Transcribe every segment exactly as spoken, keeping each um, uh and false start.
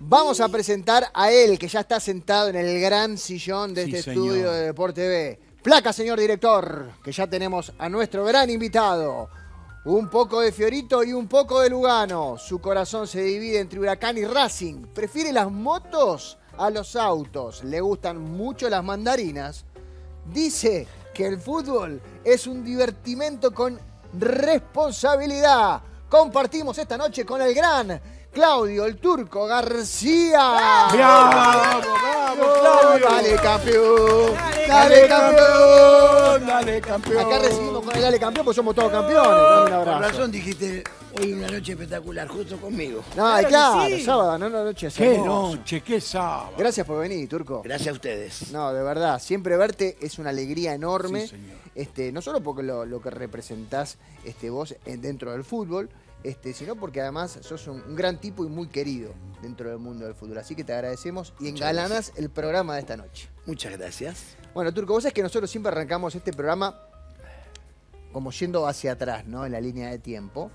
Vamos a presentar a él, que ya está sentado en el gran sillón de Sí, este señor. estudio de Deporte T V. Placa, señor director, que ya tenemos a nuestro gran invitado. Un poco de Fiorito y un poco de Lugano. Su corazón se divide entre Huracán y Racing. Prefiere las motos a los autos. Le gustan mucho las mandarinas. Dice que el fútbol es un divertimento con responsabilidad. Compartimos esta noche con el gran Claudio el Turco García. ¡Bravo! ¡Bravo, Claudio! ¡Dale, campeón! ¡Dale, ¡Dale, campeón! ¡Dale, campeón! Acá recibimos con el Dale, campeón, porque somos todos campeones. Dale un Por abrazo. razón dijiste, hoy una noche espectacular, justo conmigo. No, Claro claro, que sí. sábado, no, no, noche ¡Qué hermosa. noche! ¡Qué sábado! Gracias por venir, Turco. Gracias a ustedes. No, de verdad, siempre verte es una alegría enorme. Sí, señor. Este, no solo porque lo, lo que representás este, vos en- dentro del fútbol, este, sino porque además sos un, un gran tipo y muy querido dentro del mundo del fútbol. Así que te agradecemos y engalanás el programa de esta noche. Muchas gracias. Bueno, Turco, vos sabés que nosotros siempre arrancamos este programa como yendo hacia atrás, ¿no? En la línea de tiempo.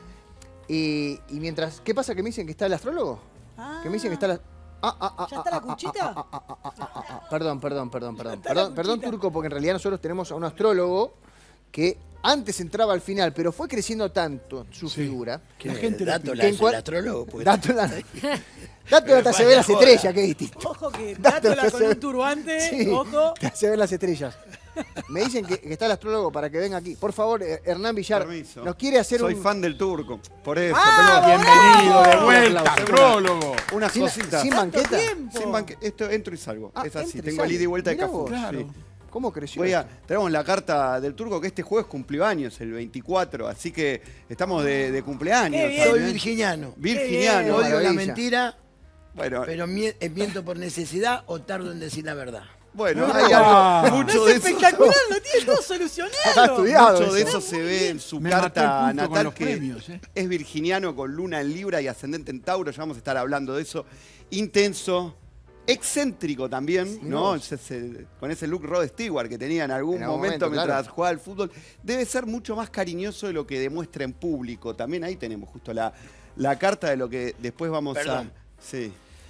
Y, y mientras... ¿Qué pasa? ¿Que me dicen que está el astrólogo? Ah. Que me dicen que está la... Ah, ah, ah, ¿Ya está la ah, ah, cuchita? ah, ah, ah, ah, ah, ah, ah. Perdón, perdón, perdón, perdón. está la Perdón, perdón, cuchita. Turco, porque en realidad nosotros tenemos a un astrólogo que antes entraba al final, pero fue creciendo tanto su Sí. figura. Que la gente lo Dato, pide. la, Que en cua- el astrólogo. Porque Dato la... Dato Pero hasta se vaya ve las joda. estrellas, que es distinto. Ojo que Dato dátola que con se- un turbante, Sí, ojo. te hace ver las estrellas. Me dicen que, que está el astrólogo para que venga aquí. Por favor, eh, Hernán Villar, Permiso. nos quiere hacer Soy un... fan del Turco, por eso. ¡Ah, tengo Bienvenido de Bravo. vuelta, Aplausos. astrólogo. unas sin, cositas. sin Tanto banqueta. tiempo. Sin banque- Esto entro y salgo. Ah, es así. entra y Tengo sale. el ida y vuelta de Mirá Cafú. vos. Claro. Sí. ¿Cómo creció? Voy a, esto? tenemos la carta del Turco que este jueves cumplió años, el veinticuatro, así que estamos de, de cumpleaños. Qué bien. soy también. virginiano. Virginiano. Odio la maravilla. mentira, Bueno, pero mie- eh, miento por necesidad o tardo en decir la verdad. bueno, Ah. hay algo, mucho No de es eso. espectacular, lo tiene todo Está solucionado. estudiado. Mucho de eso. eso se ve en su Me mató carta el punto con natal, los que premios, ¿eh? es virginiano con luna en Libra y ascendente en Tauro. Ya vamos a estar hablando de eso. Intenso, excéntrico también, ¿no? vos. Ese- ese- con ese look Rod Stewart que tenía en algún En algún momento, momento, mientras claro. jugaba al fútbol. Debe ser mucho más cariñoso de lo que demuestra en público. También ahí tenemos justo la, la carta de lo que después vamos Perdón. a... Sí.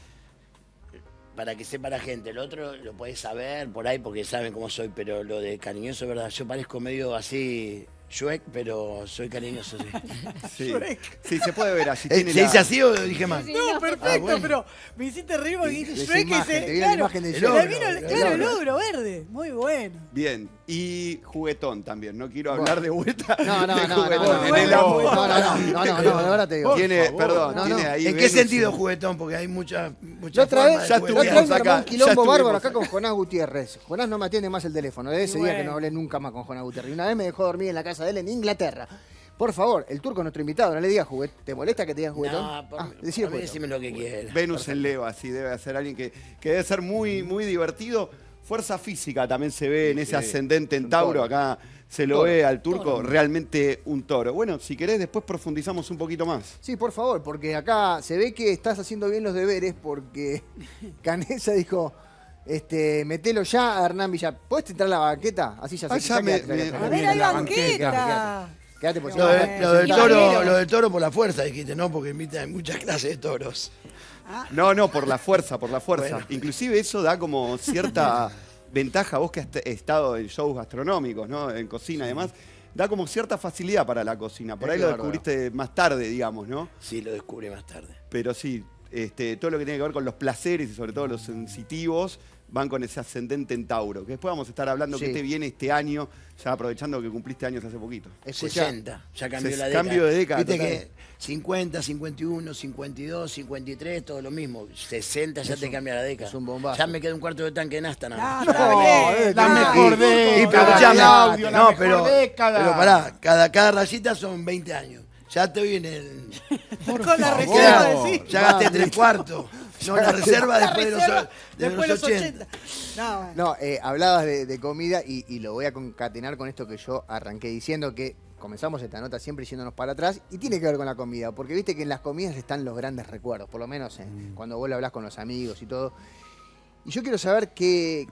Para que sepa la gente, el otro lo podés saber por ahí porque saben cómo soy, pero lo de cariñoso, ¿verdad? Yo parezco medio así, Shrek, pero soy cariñoso, sí. Sí, sí, se puede ver allí. Eh, Tiene ¿Se la- dice así o lo dije mal? No, perfecto, Ah, bueno. pero me hiciste reír porque De dijiste esa Shrek y imagen, se. te viene la Claro, imagen de le Shrek. vino el- El claro, el ogro. ogro verde. Muy bueno. Bien, y juguetón también. No quiero Bueno. hablar de vuelta. No, no, de no, no, juguetón. no, En no, el no, amor. no, no, no, no, no, no, de verdad te digo. Por Tiene, favor. perdón, No, tiene no. ahí. ¿En qué Venus sentido en- juguetón? Porque hay muchas La muchas otra formas vez, de ya la juguetear. otra vez me estuvimos armó acá, un ya quilombo estuvimos bárbaro acá acá. con Jonás Gutiérrez. Jonás no me atiende más el teléfono. De ese día Bueno. que no hablé nunca más con Jonás Gutiérrez. Y una vez me dejó dormir en la casa de él en Inglaterra. Por favor, el Turco es nuestro invitado, no le digas juguetón. ¿Te molesta que te digan juguetón? No, por, ah, por decile mí juguetón. decime lo que quieras. Venus en Leva, sí, debe ser alguien que, que debe ser muy, muy divertido. Fuerza física también se ve en ese Sí, ascendente en un Tauro. toro. Acá se lo Toro. ve al Turco, realmente un toro. Bueno, si querés, después profundizamos un poquito más. Sí, por favor, porque acá se ve que estás haciendo bien los deberes porque Canesa dijo, este, metelo ya a Hernán Villar. ¿Podés entrar a la banqueta? Así ya Ah, se ya me- quédate, me- quédate, A quédate. ver, Mira hay la banqueta. Quédate por Lo, encima. de- lo del Sí, toro, caballero. lo del toro por la fuerza, dijiste, ¿no? Porque invita muchas clases de toros. No, no, por la fuerza, por la fuerza. Bueno. Inclusive eso da como cierta ventaja, vos que has te- estado en shows gastronómicos, ¿no? En cocina y demás, da como cierta facilidad para la cocina. Por Es ahí lo bárbaro. descubriste más tarde, digamos, ¿no? Sí, lo descubrí más tarde. Pero sí, este, todo lo que tiene que ver con los placeres y sobre todo los sensitivos van con ese ascendente en Tauro. Que después vamos a estar hablando Sí. que te viene este año, ya aprovechando que cumpliste años hace poquito. Escuchá, sesenta, ya cambió Ses- la década. cambio de década, Viste total. que cincuenta, cincuenta y uno, cincuenta y dos, cincuenta y tres, todo lo mismo. sesenta ya Es te un- cambia la década. es un bombazo. Ya me queda un cuarto de tanque de nasta nada Ah, más. está No, bien. eh, La Ah, mejor y- década. y pero escuchame, Claudio, la no, mejor pero, década. pero pará, cada, cada rayita son veinte años. Ya estoy en el... Con la favor. reserva Queda- de sí. Ya gasté Mamita. tres cuartos. No, la reserva La después de los, reserva de después los de los ochenta. ochenta. No, bueno. No, eh, hablabas de, de comida y, y lo voy a concatenar con esto que yo arranqué diciendo que comenzamos esta nota siempre yéndonos para atrás y tiene que ver con la comida, porque viste que en las comidas están los grandes recuerdos, por lo menos eh, cuando vos lo hablás con los amigos y todo. Y yo quiero saber qué,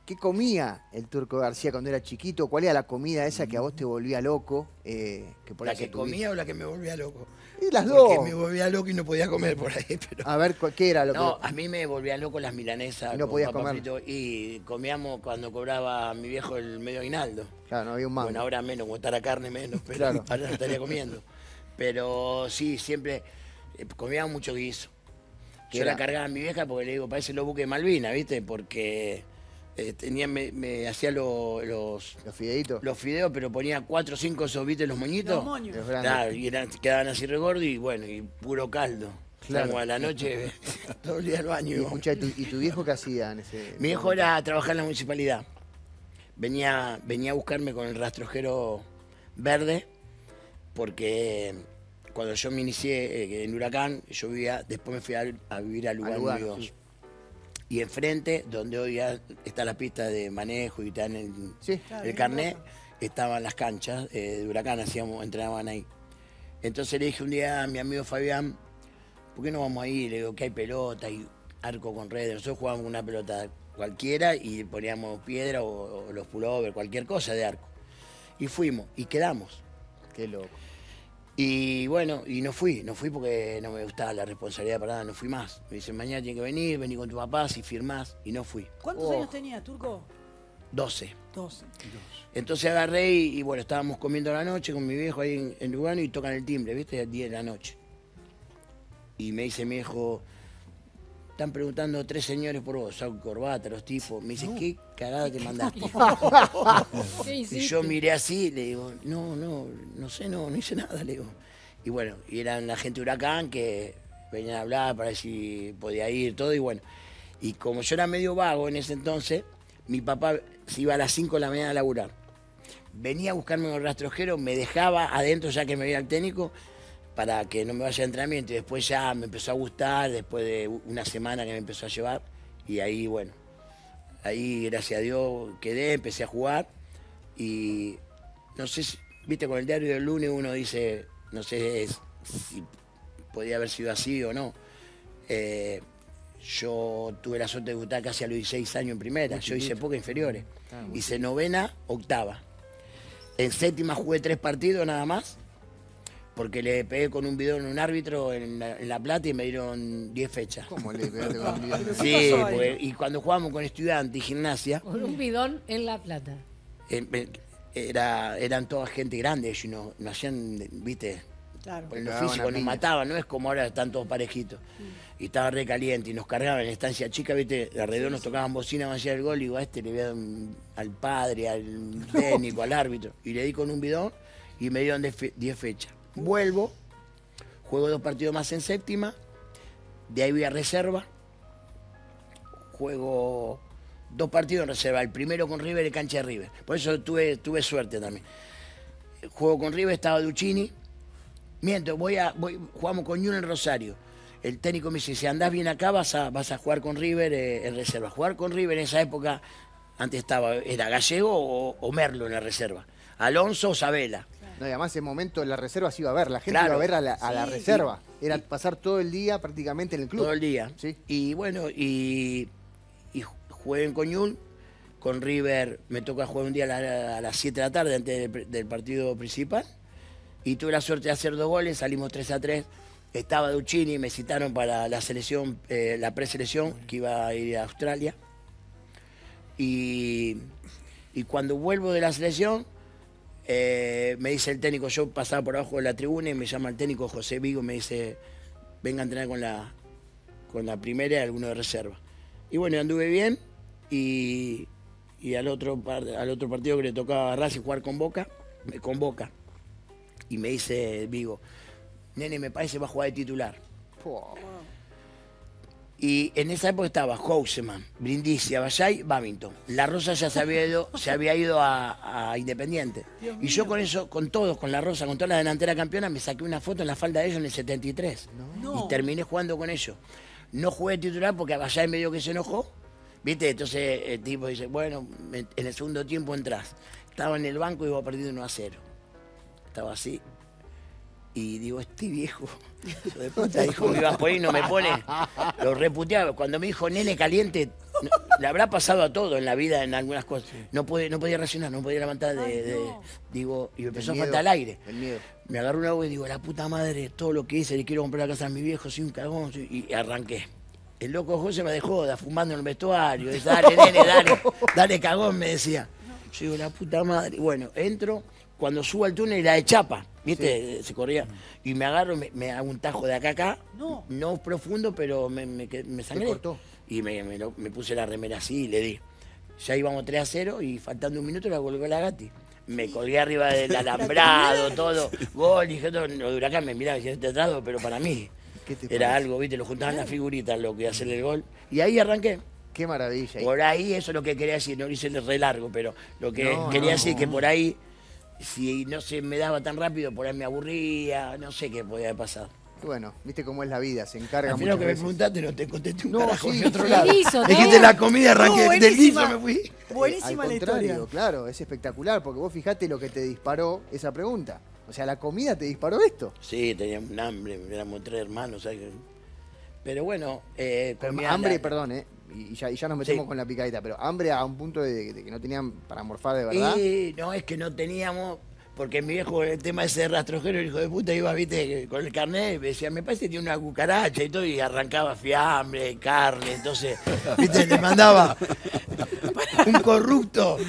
¿Qué comía el Turco García cuando era chiquito? ¿Cuál era la comida esa que a vos te volvía loco? Eh, que por ¿La ahí que se tuviste? comía o la que me volvía loco? Y las Porque dos. me volvía loco y no podía comer por ahí. Pero... A ver, ¿cu- ¿qué era lo No, que...? a mí me volvían loco las milanesas. Y no con podías papa comer. frito, y comíamos cuando cobraba mi viejo el medio aguinaldo. Claro, no había un mango. Bueno, ahora menos, como está la carne menos, pero Claro. ahora no estaría comiendo. Pero sí, siempre eh, comíamos mucho guiso. ¿Qué Yo era? la cargaba a mi vieja porque le digo, parece los buques de Malvinas, ¿viste? Porque eh, tenía, me, me hacía lo- los, Los fideitos. los fideos, pero ponía cuatro o cinco esos, ¿viste? Los moñitos. Los moños. Los grandes. Claro, y eran, quedaban así regordos y bueno, y puro caldo. Claro. Estábamos a la noche todo el día al baño. Y, íbamos. escuchá, ¿y tu, y tu viejo qué hacía en ese Mi hijo era a trabajar en la municipalidad. Venía, venía a buscarme con el rastrojero verde, porque cuando yo me inicié eh, en Huracán, yo vivía, después me fui a, a vivir a Lugano, A Lugano, número dos. sí. Y enfrente, donde hoy ya está la pista de manejo y te dan el, Sí. Claro, el en carnet, Europa. estaban las canchas eh, de Huracán, hacíamos, entrenaban ahí. Entonces le dije un día a mi amigo Fabián, ¿por qué no vamos ahí? Le digo que hay pelota y arco con redes. Nosotros jugábamos con una pelota cualquiera y poníamos piedra o, o los pullover, cualquier cosa de arco. Y fuimos y quedamos. Qué loco. Y bueno, y no fui, no fui porque no me gustaba la responsabilidad para nada, no fui más. Me dicen, mañana tiene que venir, vení con tu papá si firmás, y no fui. ¿Cuántos Oh. años tenía, Turco? doce. Doce. Entonces agarré y, y bueno, estábamos comiendo a la noche con mi viejo ahí en, en Lugano y tocan el timbre, ¿viste? A las diez de la noche. Y me dice mi viejo, están preguntando tres señores por vos, saco y corbata, los tipos. Me dice, ¿qué cagada te mandaste? ¿Qué Y hiciste? yo miré así, le digo, no, no, no sé, no, no hice nada, le digo. Y bueno, y eran la gente de Huracán que venían a hablar para ver si podía ir, todo, y bueno. Y como yo era medio vago en ese entonces, mi papá se iba a las cinco de la mañana a laburar. Venía a buscarme con el rastrojero, me dejaba adentro ya que me veía el técnico para que no me vaya a entrenamiento. Y después ya me empezó a gustar, después de una semana que me empezó a llevar. Y ahí, bueno, ahí gracias a Dios quedé, empecé a jugar. Y no sé, si- viste, con el diario del lunes uno dice, no sé es- si podía haber sido así o no. Eh, yo tuve la suerte de debutar casi a los dieciséis años en primera. Yo hice pocas inferiores. Hice novena, octava. En séptima jugué tres partidos nada más, porque le pegué con un bidón a un árbitro en la, en La Plata y me dieron diez fechas. ¿Cómo le pegaste con un bidón? Sí, pasó ahí? porque- y cuando jugábamos con estudiantes y gimnasia, Con un bidón en La Plata. eh, eh, era, eran toda gente grande, ellos no, no hacían, viste, Claro. en lo Pegaban a físico nos piña. mataban, no es como ahora están todos parejitos. Y estaba re caliente y nos cargaban en la estancia chica, viste, alrededor nos tocaban bocina más allá del gol y digo, a este le voy a dar un- al padre, al técnico, al árbitro. Y le di con un bidón y me dieron diez fechas. Vuelvo, juego dos partidos más en séptima, de ahí voy a reserva, juego dos partidos en reserva, el primero con River y cancha de River. Por eso tuve, tuve suerte también. Juego con River, estaba Duccini. Miento, voy a, voy, jugamos con Ñuno en Rosario. El técnico me dice, si andás bien acá vas a, vas a jugar con River eh, en reserva. Jugar con River en esa época, antes estaba, era Gallego o, o Merlo en la reserva. Alonso o Sabela. No, y además en ese momento la reserva se iba a ver, la gente Claro. iba a ver a la, a la Sí. reserva. Era pasar todo el día prácticamente en el club. Todo el día. Sí. Y bueno, y, y jugué en Coñul. Con River me toca jugar un día a, la- a las siete de la tarde antes del, del partido principal. Y tuve la suerte de hacer dos goles, salimos tres a tres. Estaba Duccini, me citaron para la selección, eh, la preselección, que iba a ir a Australia. Y, y cuando vuelvo de la selección, eh, me dice el técnico, yo pasaba por abajo de la tribuna y me llama el técnico José Vigo y me dice, venga a entrenar con la, con la primera y alguno de reserva. Y bueno, anduve bien y, y al, otro, par- al otro partido que le tocaba a Racing jugar con Boca, me convoca. Y me dice Vigo, nene, me parece va a jugar de titular. Pua. Y en esa época estaba Houseman, Brindisi, Abayay, Babington. La Rosa ya se había ido, se había ido a, a Independiente. Dios Y yo mío. con eso, con todos, con la Rosa, con toda la delantera campeona, me saqué una foto en la falda de ellos en el setenta y tres. No. Y terminé jugando con ellos. No jugué de titular porque Abayay medio que se enojó. ¿Viste? Entonces el tipo dice, bueno, en el segundo tiempo entras. Estaba en el banco y iba perdiendo uno a cero. Estaba así. Y digo, este viejo, hijo de puta, dijo que iba a poner y no me pone. Lo reputeaba. Cuando me dijo nene caliente, no, le habrá pasado a todo en la vida, en algunas cosas. No, puede, no podía reaccionar, no podía levantar de, Ay, de- no. digo, y me empezó a miedo, faltar el aire. el miedo. Me agarró una agua y digo, la puta madre, todo lo que hice, le quiero comprar la casa a mi viejo, soy un cagón, soy- y arranqué. El loco José me dejó da, fumando en el vestuario, dice, dale, nene, dale, dale cagón, me decía. Yo digo, la puta madre. Bueno, entro, cuando subo al túnel era de chapa, ¿viste? Se corría. Y me agarro, me, me hago un tajo de acá a acá, No. no profundo, pero me, me, qued- me sangré. cortó. Y me, me lo- me puse la remera así y le di. Ya íbamos tres a cero y faltando un minuto la colgó la Gati. Me colgué arriba del alambrado, todo. Gol, dije, todo, lo de Huracán me miraba y decía, este trato, pero para mí. ¿Qué te Era parece? algo, ¿viste? Lo juntaban las figuritas, lo que hacerle el gol. Y ahí arranqué. Qué maravilla. Por ahí, eso es lo que quería decir, no lo hice re largo, pero lo que No, quería no. decir que por ahí, si no se me daba tan rápido, por ahí me aburría, no sé qué podía haber pasado. Bueno, viste cómo es la vida, se encarga Al final muchas que me veces. preguntaste no te contesté un No, carajo sí, de otro sí. lado. Hizo Dijiste todo. la comida, arranqué, No, del guiso buenísima. me fui. Eh, Buenísima al la contrario, historia. claro, es espectacular, porque vos fijate lo que te disparó esa pregunta. O sea, la comida te disparó esto. Sí, tenía un hambre, éramos tres hermanos, ¿sabes? Pero bueno, eh, Pero comía hambre, la- perdón, ¿eh? Y ya, y ya nos metemos Sí. con la picadita, pero hambre a un punto de, de que no tenían para morfar de verdad. Y no, es que no teníamos, porque mi viejo, el tema ese de rastrojero, el hijo de puta, iba, viste, con el carnet, y me decía, me parece que tiene una cucaracha y todo, y arrancaba fiambre, carne, entonces, viste, le mandaba un corrupto.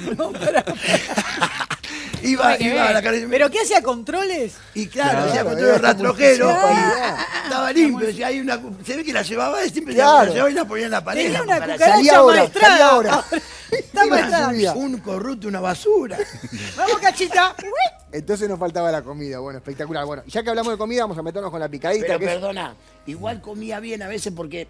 iba, iba a la carne. ¿Pero qué hacía? ¿Controles? Y claro, Claro, decía, era control rastrojero, muchísima y estaba limpio, decía, hay una, cu- se ve que la llevaba, siempre Claro. la llevaba y la ponía en la pared. Tenía la una cucaracha. cucaracha Salía ahora, maestrada. salía ahora. Está Iba, maestrada. subía. Un corrupto, una basura. Vamos, cachita. Entonces nos faltaba la comida. Bueno, espectacular. Bueno, ya que hablamos de comida, vamos a meternos con la picadita. Pero que es- perdona, igual comía bien a veces porque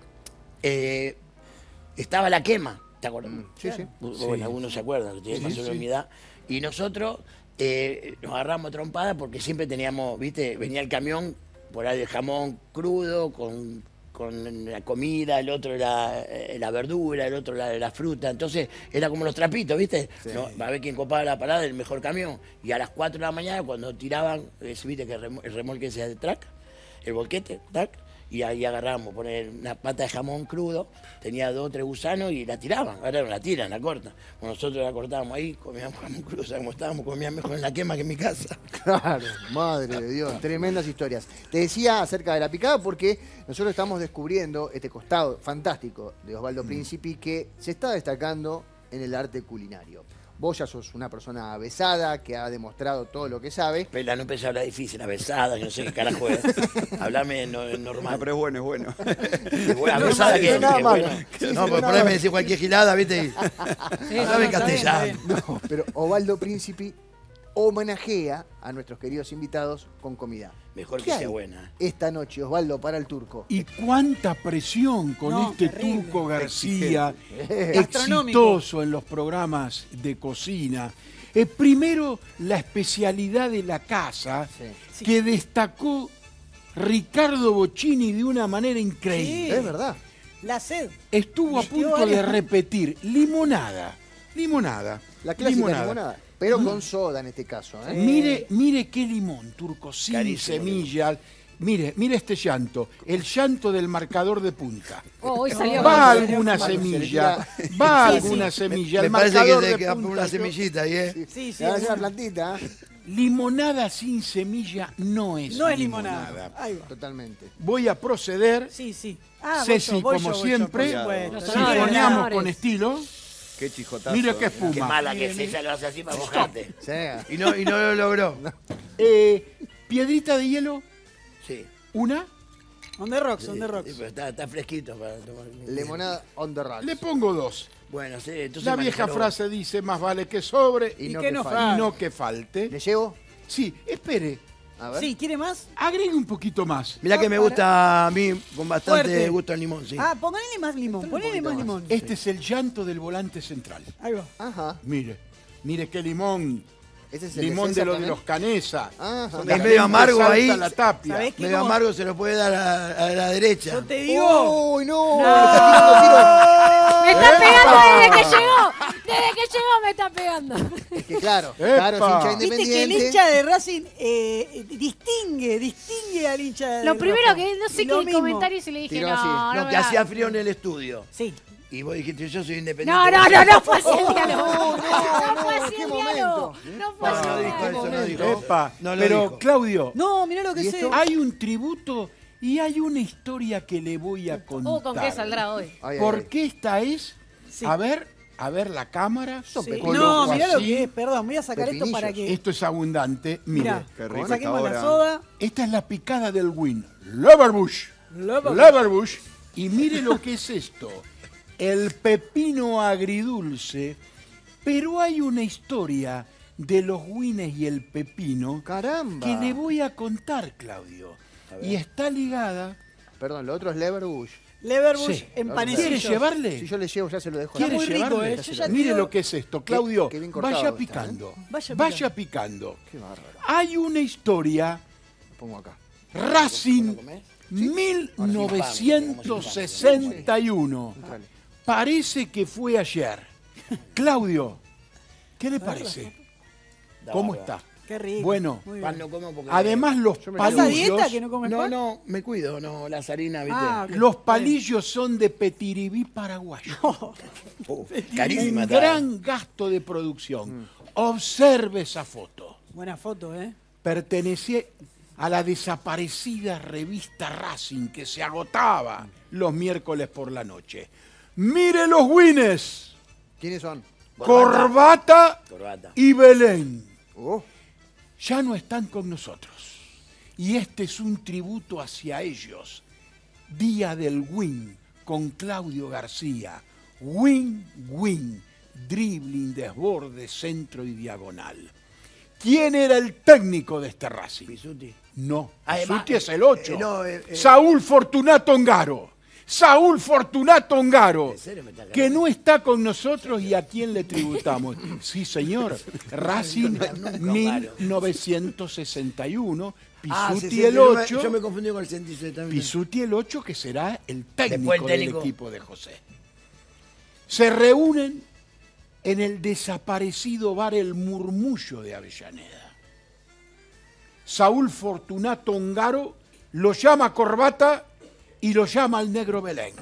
eh, estaba la quema, ¿te acuerdas? sí, sí. Bueno, algunos se acuerdan, que tienen más o menos mi edad. Y nosotros eh, nos agarramos trompada porque siempre teníamos, viste, venía el camión por ahí de jamón crudo con, con la comida, el otro era eh, la verdura, el otro la, la fruta. Entonces era como los trapitos, viste. No, va a ver quién copaba la parada, el mejor camión. Y a las cuatro de la mañana, cuando tiraban, eh, viste que el remo- el remolque se de track, el volquete, tac, y ahí agarramos, poner una pata de jamón crudo, tenía dos o tres gusanos y la tiraban, ahora no la tiran, la cortan. Bueno, nosotros la cortábamos ahí, comíamos jamón crudo, ¿sabes cómo estábamos? Comíamos mejor en la quema que en mi casa. Claro, madre de Dios, tremendas historias. Te decía acerca de la picada porque nosotros estamos descubriendo este costado fantástico de Osvaldo Príncipe que se está destacando en el arte culinario. Vos ya sos una persona avesada que ha demostrado todo lo que sabe. Pela, no empecé a hablar difícil, la besada, que no sé qué carajo es. Hablame no, normal. No, pero es bueno, es bueno. Y bueno, no, besada no, que, no, nada que malo. bueno. Sí, sí, No, no, porque por nada ahí me malo. decís cualquier gilada, viste, y Sí, hablame no, en está castellano. bien, está bien. No, pero Osvaldo Príncipe homenajea a nuestros queridos invitados con comida. Mejor ¿Qué que hay sea buena. esta noche, Osvaldo, para el turco? Y cuánta presión con No, este terrible. Turco García, Gastronómico. exitoso en los programas de cocina. Eh, primero, la especialidad de la casa, Sí. que destacó Ricardo Bocchini de una manera increíble. Sí. Es verdad. La sed. Estuvo a Vistió punto de varias. repetir limonada, limonada, La clásica limonada. Pero con soda en este caso. ¿eh? Mire, mire qué limón, turco, sin Carísimo. semillas. Mire, mire este llanto, el llanto del marcador de punta. Oh, hoy salió. Va con- alguna Bueno, semilla, se le va Sí, alguna sí. semilla. Me el parece que marcador te de queda punta, una yo- semillita ahí, ¿eh? Sí, sí. Le van a hacer es una una- plantita. ¿eh? Limonada sin semilla no es No es limonada. Ahí va. Totalmente. Voy a proceder, Sí, sí. Ah, voy Ceci, yo, voy como yo, voy yo, siempre, por supuesto. Los si honores, los soñamos honores. con estilo, Qué chijotazo. mire qué ¿eh? Qué espuma. mala que es ella, lo hace así para mojarte. Sí. Y no, y no lo logró. Eh, piedrita de hielo, Sí. una, On the rocks, on the Sí, rocks. pero está, está fresquito para tomar. Limonada on the rocks. le pongo dos. Bueno, sí, entonces La vieja manejalo. frase dice, más vale que sobre Y y, no que que no falte. no que falte. ¿Le llevo? Sí, espere, A ver. Sí, ¿quiere más? agregue un poquito más. Mirá que me gusta a mí con bastante Fuerte. gusto el limón, sí. Ah, ponele más limón, ponele más más. limón. Este es el llanto del volante central. Ahí va. Ajá. Mire, mire qué limón. Ese es el Limón de César lo de también. los Canesa. Ajá. Es La medio gente amargo salta ahí. la tapia. ¿Sabés qué? Medio como- amargo se lo puede dar a, a la derecha. Yo te digo. ¡Uy, no! Me está tirando Me está pegando desde que llegó. Desde que llegó me está pegando. tiro. Es que claro, ¡Epa! claro, es hincha Viste que el independiente. hincha de Racing eh, distingue, distingue al hincha de Lo primero Rojo. que no sé Y lo qué mismo. comentario y se le dije, Tiró no, así. no No, me que hagas. hacía frío en el estudio. Sí. Y vos dijiste, yo soy independiente. No, no, no, no fue así el diálogo. No, no, No fue no, así qué el momento. diálogo. No fue No, así no el dijo diálogo. eso, no dijo. Epa, No lo pero dijo. Claudio, No, mirá lo que ¿Y sé. esto? hay un tributo y hay una historia que le voy a contar. Uh, ¿con qué saldrá hoy? Ay, ay, ¿Por ay. qué esta es? Sí. A ver, a ver la cámara. Sí. pepinillos. No, Coloco mirá lo así. que es, perdón, voy a sacar esto Pepinillos. para que. Esto es abundante. Mire, Mirá, Qué rico saquemos esta la hora. soda. esta es la picada del Win. Leverbush. Leverbush. Leverbush. Y mire lo que es esto. El pepino agridulce. Pero hay una historia de los Wines y el pepino Caramba. que le voy a contar, Claudio. Y está ligada. Perdón, lo otro es Leverbush. Leverbush Sí. en ¿Quiere panecillos. llevarle? Si yo le llevo, ya se lo dejo. ¿Quiere muy rico, llevarle? eh. Yo ya Mire tiro- lo que es esto, Claudio. qué bien cortado vaya está, picando. ¿eh? Vaya Vaya picando. Qué bárbaro. Hay una historia, Lo pongo acá. Racing comés? mil novecientos sesenta y uno. Entrale. Parece que fue ayer. Claudio, ¿qué le parece? Da ¿Cómo bárbaro. está? Qué rico. Bueno, Muy bien. Pan no como porque... además los Yo me ¿Vas a dieta palillos, que no comes No, pan? no, me cuido, no, las harinas, ¿viste? Ah, ok. los palillos son de Petiribí paraguayo. Uh, carísima Un está. gran gasto de producción. Observe esa foto. Buena foto, ¿eh? Pertenecía a la desaparecida revista Racing que se agotaba los miércoles por la noche. Mire los Wines, ¿Quiénes son? Corbata Corbata. y Belén. Oh, Ya no están con nosotros. Y este es un tributo hacia ellos. Día del Win con Claudio García. Win-win. Dribbling, desborde, centro y diagonal. ¿Quién era el técnico de este Racing? Pisuti. No, Además, Pisuti es el ocho. eh, no, eh, eh. Saúl Fortunato Ongaro. Saúl Fortunato Ongaro, ¿En serio me está que cagando? no está con nosotros y a quién le tributamos. Sí, señor. Racing mil novecientos sesenta y uno. Ah, Pisuti sesenta, el yo me- ocho. Yo me confundí con el sesenta y seis también. Pisuti el ocho, que será el técnico, Después el técnico. del equipo de José. Se reúnen en el desaparecido bar El Murmullo de Avellaneda. Saúl Fortunato Ongaro lo llama Corbata y lo llama al negro Belén.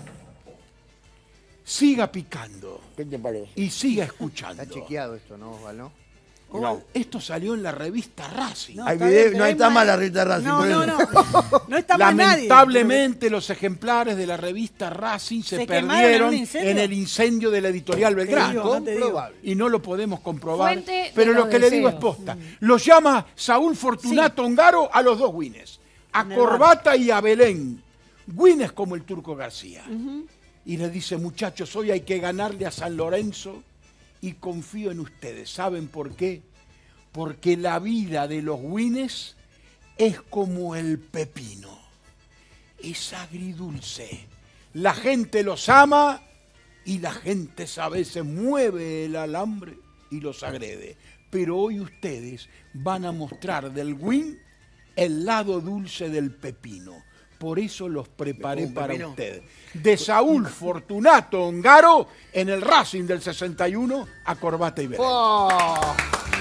Siga picando ¿Qué te parece? y siga escuchando. está chequeado esto, ¿no, Osval, no? No. Esto salió en la revista Racing. No, Hay está video- bien, pero no hay está más- mal la revista Racing, No, por no, eso. no. No está mal nadie. Lamentablemente los ejemplares de la revista Racing se, ¿Se quemaron en perdieron un en, incendio? el incendio de la editorial Te Belgrano. digo, no te digo. Comprobable. Y no lo podemos comprobar. Fuente de Pero lo los que le digo es deseos. posta. Lo llama Saúl Fortunato Ongaro a los dos Wines. A En el Corbata y a Belén. Wines como el Turco García. Y le dice, muchachos, hoy hay que ganarle a San Lorenzo y confío en ustedes. ¿Saben por qué? Porque la vida de los Wines es como el pepino. Es agridulce. La gente los ama y la gente a veces mueve el alambre y los agrede. Pero hoy ustedes van a mostrar del Win el lado dulce del pepino. Por eso los preparé ¿Un para pepino? ustedes. De Saúl Fortunato Ongaro en el Racing del sesenta y uno a Corbata y Belén. Oh,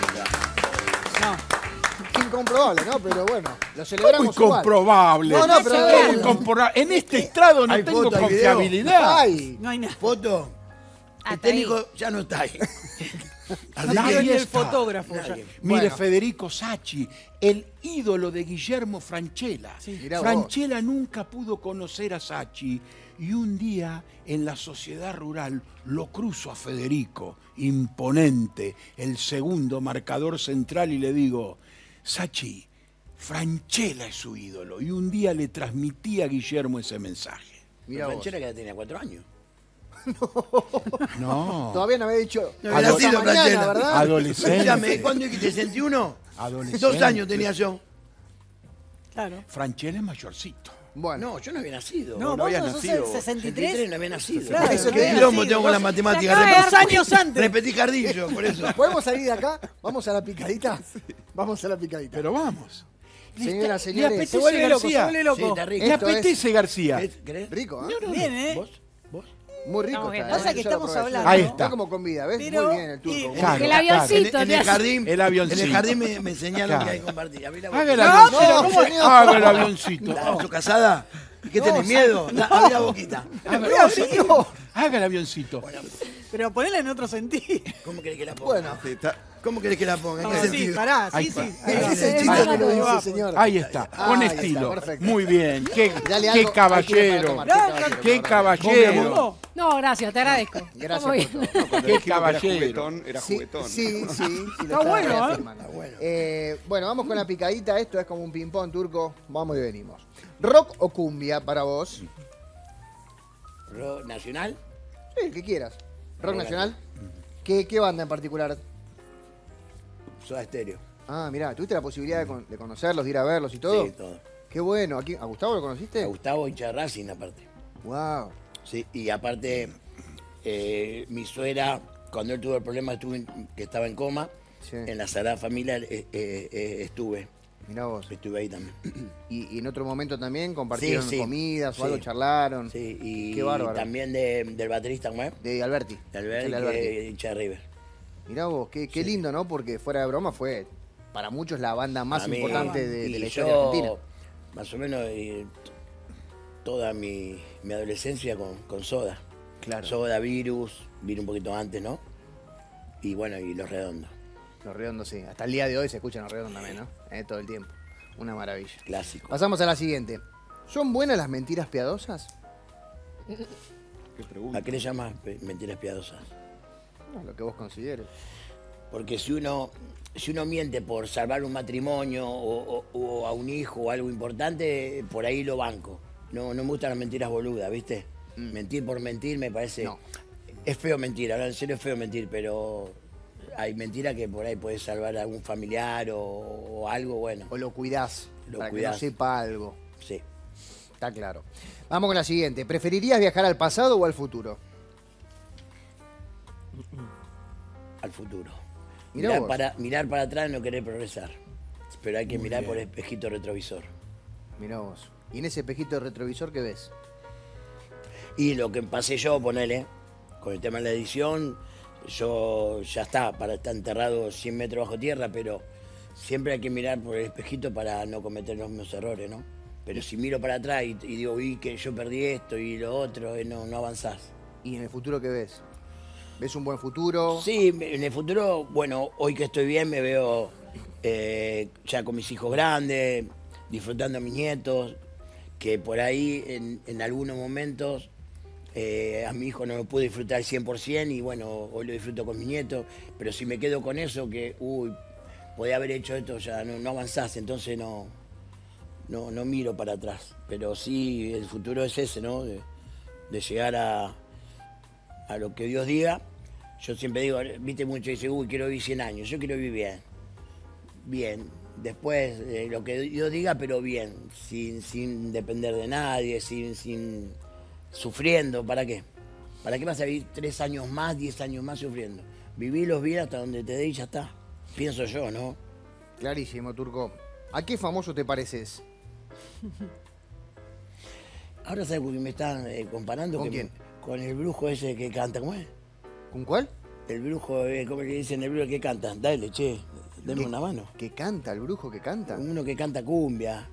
No. incomprobable, ¿no? Pero bueno, lo ¿Cómo celebramos igual. incomprobable? No, no, pero ¿Cómo bueno. incomprobable? En este estrado no Hay tengo foto, hay video. confiabilidad. Ay, No hay nada. Foto. El Hasta ahí. técnico ya no está ahí. Así No Nadie quiero ni el está. fotógrafo ya. Nadie. Mire, Bueno. Federico Sacchi, el ídolo de Guillermo Francella. Mirá vos. Francella nunca pudo conocer a Sacchi y un día en la sociedad rural lo cruzo a Federico, imponente, el segundo marcador central, y le digo, Sacchi, Francella es su ídolo. Y un día le transmití a Guillermo ese mensaje. mira vos. Franchella que ya tenía cuatro años. No, Todavía no había dicho. No había hasta nacido mañana, Franchella. ¿verdad? adolescente. Escúchame, ¿cuándo dijiste? ¿sesenta y uno? Adolescente. Dos años tenía yo. Claro. Francella es mayorcito. Bueno, No, yo no había nacido. No, no vos habías sos nacido el vos. sesenta y sesenta y tres tres. no había nacido. Claro, eso ¿Qué te digo. quilombo Sí, tengo con la vos- matemática? se acaba de Repetí- dar años antes. Repetí jardillo, por eso. ¿podemos salir de acá? ¿Vamos a la picadita? Vamos a la picadita. Pero vamos. Señoras, ¿Le señores, apetece Se vuelve loco, se García? vuelve Sí, loco. está rico. ¿Le Esto es- apetece, García? ¿Querés? ¿Querés? rico, ¿eh? No, no, Bien, no. ¿eh? ¿Vos? ¿Vos? Muy rico. Estamos bien, está, Pasa ¿eh? que Yo lo estamos probé. hablando. Ahí Está está. como con vida, ¿ves? Pero- Muy bien el turco. y- muy Claro, bien. El avioncito. En, en te el hace- jardín, El avioncito. en el jardín me, me enseñaron Claro. que hay que compartir. Abrí la Haga el boquita. avioncito. no, ¿Cómo es? señor. Haga el avioncito. ¿Estás casada? ¿Y qué tenés miedo? Da- Abrí la boquita. No, señor. Haga el avioncito. Pero ponela en otro sentido. ¿Cómo querés que la ponga? Bueno, Sí, está- ¿Cómo querés que la ponga? ¿En qué Ah, sí, sentido? pará, Ahí sí, sí. está. Ahí va. ese es el Ahí chiste va. que lo dice, Va. señor. Ahí está, Ah, con ahí está, estilo. perfecto. Muy bien. Qué, Dale qué algo, caballero. hay que ir a tomar, No, Qué ¿Vos me caballero. pongo? No, gracias, te agradezco. Gracias Estamos bien. por todo. no, cuando Qué dijimos que era caballero. juguetón, era Sí, juguetón. sí, sí, sí, lo Está bueno, ¿eh? reafirmando. Está bueno. Eh, bueno, vamos con la picadita. Esto es como un ping-pong turco. Vamos y venimos. ¿Rock o cumbia para vos? ¿Rock nacional? Sí, el que quieras. ¿Rock Rock nacional? ¿Qué, qué banda en particular? Soda Stereo. Ah, mirá, ¿tuviste la posibilidad de, con- de conocerlos, de ir a verlos y todo? Sí, todo. Qué bueno. ¿Aquí, ¿A Gustavo lo conociste? A Gustavo hincha de Racing, aparte. Wow. Sí, y aparte, eh, mi suegra, cuando él tuvo el problema estuve en- que estaba en coma, Sí. en la Sagrada Familia eh, eh, eh, estuve. Mirá vos. Estuve ahí también. Y, y en otro momento también compartieron Sí, sí. comidas o algo, Sí. charlaron. Sí, y Qué bárbaro. también de- del baterista, ¿cómo es? De Alberti. De Alberti, El Alberti. que es hincha de River. Mirá vos, qué, qué lindo, ¿no? Porque fuera de broma fue para muchos la banda más A mí, importante de, y de la historia yo, argentina. más o menos, eh, toda mi, mi adolescencia con, con Soda. Claro. Soda, Virus, vino un poquito antes, ¿no? Y bueno, y Los Redondos, Los Redondos, sí. Hasta el día de hoy se escuchan Los Redondos también, ¿no? Eh, todo el tiempo. Una maravilla. clásico. Pasamos a la siguiente. ¿Son buenas las mentiras piadosas? Qué pregunta. ¿A qué le llamas pe- mentiras piadosas? No, lo que vos consideres. Porque si uno, si uno miente por salvar un matrimonio o, o- o a un hijo o algo importante, por ahí lo banco. No, no me gustan las mentiras boludas, ¿viste? Mentir por mentir me parece... No. Es feo mentir, ahora en serio es feo mentir, pero hay mentiras que por ahí puedes salvar a algún familiar o, o algo, bueno. O lo cuidás Lo para que cuidás. no sepa algo. Sí. Está claro. Vamos con la siguiente. ¿Preferirías viajar al pasado o al futuro? Al futuro. Mirá Mirar vos. para, mirar para atrás y no querer progresar. Pero hay que mirar por el espejito retrovisor. Mirá vos. ¿Y en ese espejito de retrovisor qué ves? Y lo que pasé yo, ponele, con el tema de la edición, yo ya está, para estar enterrado cien metros bajo tierra, pero siempre hay que mirar por el espejito para no cometer los mismos errores, ¿no? Pero si miro para atrás y, y digo, uy, que yo perdí esto y lo otro, eh, no, no avanzás. ¿Y en el futuro qué ves? ¿Ves un buen futuro? Sí, en el futuro, bueno, hoy que estoy bien me veo eh, ya con mis hijos grandes, disfrutando a mis nietos, que por ahí en, en algunos momentos eh, a mi hijo no lo pude disfrutar al cien por ciento y bueno, hoy lo disfruto con mis nietos, pero si me quedo con eso, que, uy, podía haber hecho esto, ya no, no avanzás, entonces no, no, no miro para atrás. Pero sí, el futuro es ese, ¿no? De, de llegar a, a lo que Dios diga. Yo siempre digo, viste mucho, dice, uy, quiero vivir cien años, yo quiero vivir bien. Bien, después eh, lo que Dios diga, pero bien, sin, sin depender de nadie, sin, sin sufriendo, ¿para qué? ¿Para qué vas a vivir tres años más, diez años más sufriendo? Vivílos bien hasta donde te dé y ya está. Pienso yo, ¿no? Clarísimo, Turco. ¿A qué famoso te pareces? Ahora sabes con quién me están eh, comparando. ¿Con que quién? me- con el brujo ese que canta, ¿cómo es? ¿Con cuál? El brujo, eh, ¿cómo le dicen el brujo que canta? Dale, che, deme ¿Qué- una mano. ¿Que canta? ¿El brujo que canta? Uno que canta cumbia.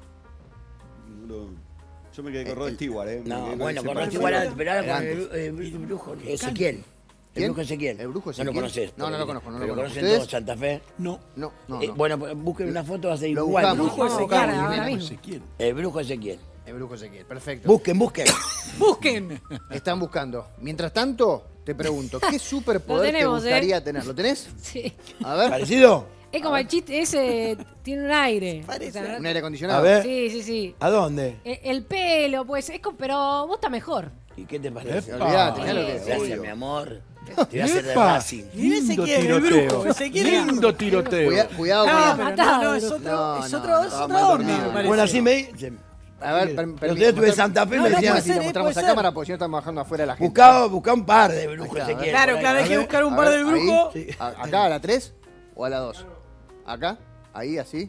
Lo- Yo me quedé con Rod Stewart, ¿eh? Me No, quedé bueno, ese con Rod perfil. Stewart, pero ahora con Antes. el, el- el brujo Ezequiel. El ¿Quién? brujo Ezequiel. ¿El brujo No Ezequiel? lo conoces. No, no lo conozco, no lo Pero conozco. conocen ¿Ustedes? todos Santa Fe. No. No, no, Eh, no. bueno, pues, busquen una foto, va a ser Lo igual. buscamos. Brujo Vamos, Ezequiel, vamos, ahora Jimena. mismo. Ezequiel. El brujo Ezequiel. El brujo Ezequiel, perfecto. Busquen, busquen. Busquen. Están buscando. Mientras tanto, te pregunto, ¿qué superpoder Lo tenemos, te ¿eh? gustaría tener? ¿Lo tenés? Sí. A ver, ¿Parecido? Es como el chiste ese, tiene un aire. Parece. O sea, un aire acondicionado. A ver. Sí, sí, sí. ¿A dónde? E- El pelo, pues, es como, pero vos estás mejor. ¿Y qué te parece? Epa. Olvidate, mirá lo que es. Gracias, mi amor. Te voy a hacer de Epa. Racing. Mirá Lindo Ezequiel, el tiroteo. brujo, Ezequiel. Lindo tiroteo. Cuida- cuidado No, con pero la... no, no, matado, es brujo. otro, No, es no, otro, no, es no, otra no, onda, no, me no. parece. Bueno, así me dicen. A ver, per- Pero permi- ustedes tuve mostrar- Santa Fe No, me no, decían puede Así ser, lo eh, mostramos puede a ser. cámara porque si no estamos bajando afuera a la gente. Buscaba, buscaba un par de brujos Ahí está, Ezequiel. Claro, por ahí. claro, hay A que ver. buscar un A par ver, del brujo. ahí. A- ¿Acá a la tres o a la dos? ¿Acá? ¿Ahí, así?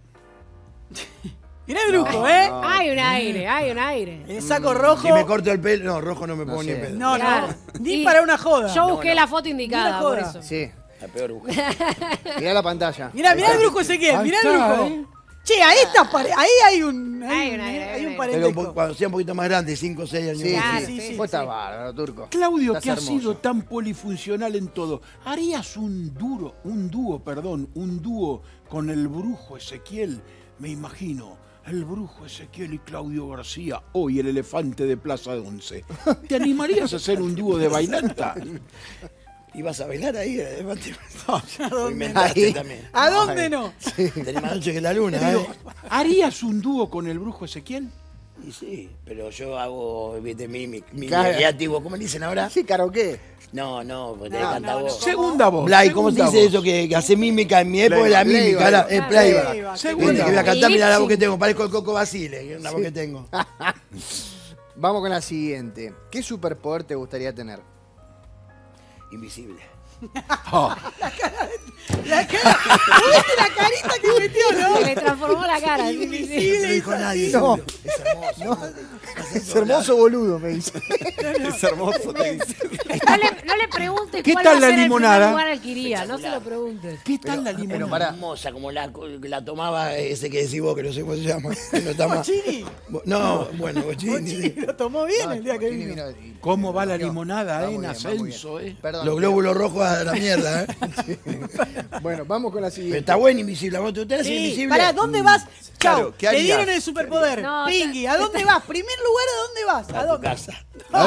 Mirá el brujo, ¿eh? no. Hay un aire, hay un aire. El saco rojo. Si me corto el pelo, no, rojo no me No pongo ni sé. en pedo. No, Claro. no. Ni Y para una joda. Yo busqué no. la foto indicada, Ni por una joda. eso. Sí. La peor bruja. Mirá la pantalla. Mirá, Ahí mirá el está. brujo Ezequiel, Ahí mirá el está, brujo. ¿eh? Che, ahí está, pare- ahí hay un, hay, Hay un- una- hay hay un una- Pero parentesco. cuando sea un poquito más grande, cinco o seis años. Sí, Claro, sí, sí, sí. sí, Vos estás sí. bárbaro, Turco. Claudio, Estás que has hermoso. sido tan polifuncional en todo, ¿harías un duro, un dúo, perdón, un dúo con el brujo Ezequiel? Me imagino, el brujo Ezequiel y Claudio García, hoy el elefante de Plaza Once. ¿Te animarías a hacer un dúo de bailanta? ¿Ibas a bailar ahí? Además, te- ¿A Lo dónde? inventaste Ahí. también. ¿A dónde no? Tenés más noche que la luna, Pero, ¿eh? ¿harías un dúo con el brujo Ezequiel? Y sí, pero yo hago, viste, mi, mi, mi Claro. creativo, ¿cómo le dicen ahora? Sí, karaoke. No, no, porque te No, canta no, no. vos. Segunda voz. Blay, ¿cómo se segunda dice voz. eso que, que hace mímica? En mi época era Playback. mímica, era el playback. Playback. Segunda Viste que voy a voz. cantar, mira la voz que Lip-sync. tengo, parezco el Coco Basile, que es una voz que tengo. Vamos con la siguiente. ¿Qué superpoder te gustaría tener? Invisible. Oh, La cara, ¿viste la carita que metió, no? Se le transformó la cara. sí, sí, sí. No te lo dijo nadie, No. seguro. Es hermoso. Es hermoso boludo, me dice. Es hermoso, te dice. No le, no le preguntes ¿Qué cuál tal va a la ser el limonada? primer lugar al que iría. No se lo preguntes. ¿qué tal la Pero limonada? pará. Hermosa, como la, la tomaba ese que decís vos, que no sé cómo se llama. Que no está más. Bochini. Bo- No, bueno, Bochini. Bochini lo tomó bien No, el día que Bochini vino. vino y- ¿Cómo va la No, limonada, va eh? muy En bien, va muy bien. ascenso, eh. Perdón. Los glóbulos rojos a la mierda, ¿eh? Bueno, vamos con la Pero siguiente. está bueno invisible. ¿A vos te gustaría ser Sí, invisible? pará, ¿dónde vas? Chau, Claro, ¿qué te harías? dieron el superpoder. No, Pingui, ¿a dónde vas? Primer lugar, ¿a dónde vas? ¿A A tu dónde? casa.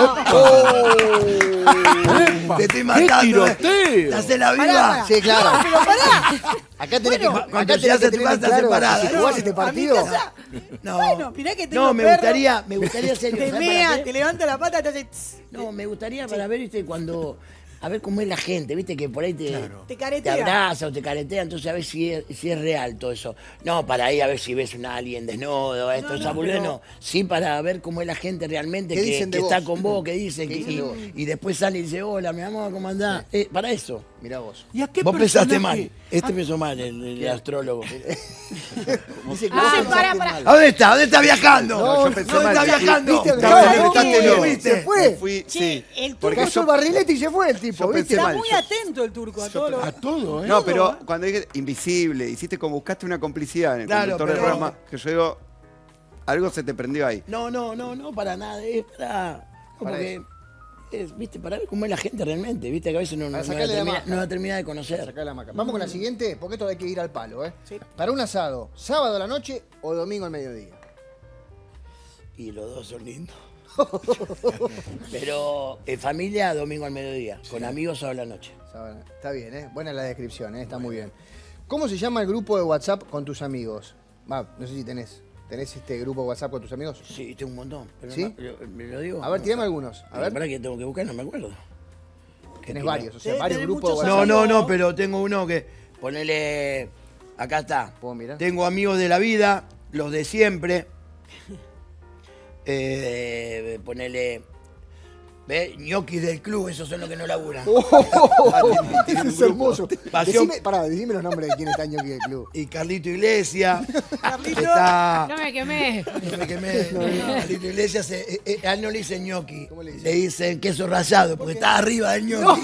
¡Epa! Te estoy ¡Qué matando. ¿eh? tiroteo! Te hace la Pará, viva. pará. Sí, claro. No, pero pará. Acá tenés Bueno, que, cuando acá tenés llegas que a tu tener casa, en claro separada, que si ¿no? jugás este A mi partido. casa. No, Bueno, mirá que tengo no, me perro. gustaría, me gustaría ser. Te ¿sabes para mea, qué? te levanta la pata y te hace... tss, No, me gustaría para ver, viste, cuando. A ver cómo es la gente, viste, que por ahí te, Te caretea. abraza o te caretea, entonces a ver si es, si es real todo eso. No, para ahí a ver si ves un alien desnudo, esto, No, esa no, boludez, pero- no. Sí, para ver cómo es la gente realmente ¿Qué que, dicen de que está vos? con vos, que dice, ¿Qué que, dicen de vos? y, y después sale y dice, hola, mi amor, ¿cómo andás? Eh, para eso. Mirá vos. ¿Y a qué Vos pensaste personaje- mal. Este pensó mal, el, el astrólogo. Dice que Ah, vos pará, pensaste pará. mal. ¿A dónde está? ¿Dónde está viajando? No, yo pensé ¿Dónde mal. está Sí, viajando? ¿Viste? Estaba No, en el no, estante, no, no. ¿viste? Me Se fue. fui, Che, sí. el turco Porque Porque yo el barrilete y se fue el tipo, yo ¿viste? pensé Está mal. muy yo- atento el turco a todo lo... A todo, ¿eh? No, pero cuando dije invisible, hiciste como buscaste una complicidad en el Claro, conductor del pero- programa, que yo digo, algo se te prendió ahí. No, no, no, no, para nada, es para. No, Para porque, es, viste, para ver cómo es la gente realmente, viste, que a veces no, no, Para no la, sacarle la termina, máscara. no la termina de conocer. Sacá la maca. Vamos con la siguiente, porque esto hay que ir al palo, ¿eh? Sí. Para un asado, sábado a la noche o domingo al mediodía. Y los dos son lindos. Pero en familia, domingo al mediodía, con amigos sábado a la noche. Sábado. Está bien, ¿eh? Buena la descripción, ¿eh? Está muy bien. ¿Cómo se llama el grupo de WhatsApp con tus amigos? Va, no sé si tenés. ¿Tenés este grupo de WhatsApp con tus amigos? Sí, tengo un montón. Pero ¿Sí? no- pero- ¿Me lo digo? A ver, tirame algunos. A A ver, ver, que tengo que buscar, no me acuerdo. tenés que varios, o sea, Tenés- varios tenés grupos de muchos WhatsApp. No, amigos. no, no, pero tengo uno que. Ponele. Acá está. ¿Puedo mirar? Tengo amigos de la vida, los de siempre. Eh, ponele. ¿Ves? Ñoquis del club, esos son los que no laburan. Eso es hermoso. Pasión- Decime, pará, decime los nombres de quién está en Ñoqui del club. Y Carlito Iglesias. Carlito. Está. No me quemé. No me quemé. Carlito Iglesias, eh, eh, a él no le dicen ñoqui. ¿Cómo le dicen? Le dicen queso rallado, porque está arriba del ñoqui.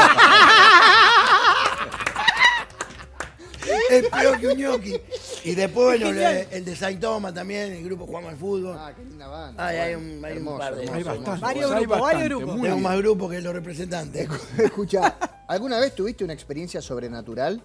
Es peor que un ñoqui. Y después, bueno, le- el de Saint Thomas también, el grupo Jugamos al Fútbol. Ah, qué linda banda. Ay, hay Bueno, un, hay un hermoso, par de hermoso, Hay hermoso. bastante. Varios hay grupos, varios bastante, grupos. muy Tengo bien. más grupos que los representantes. Escucha, ¿alguna vez tuviste una experiencia sobrenatural?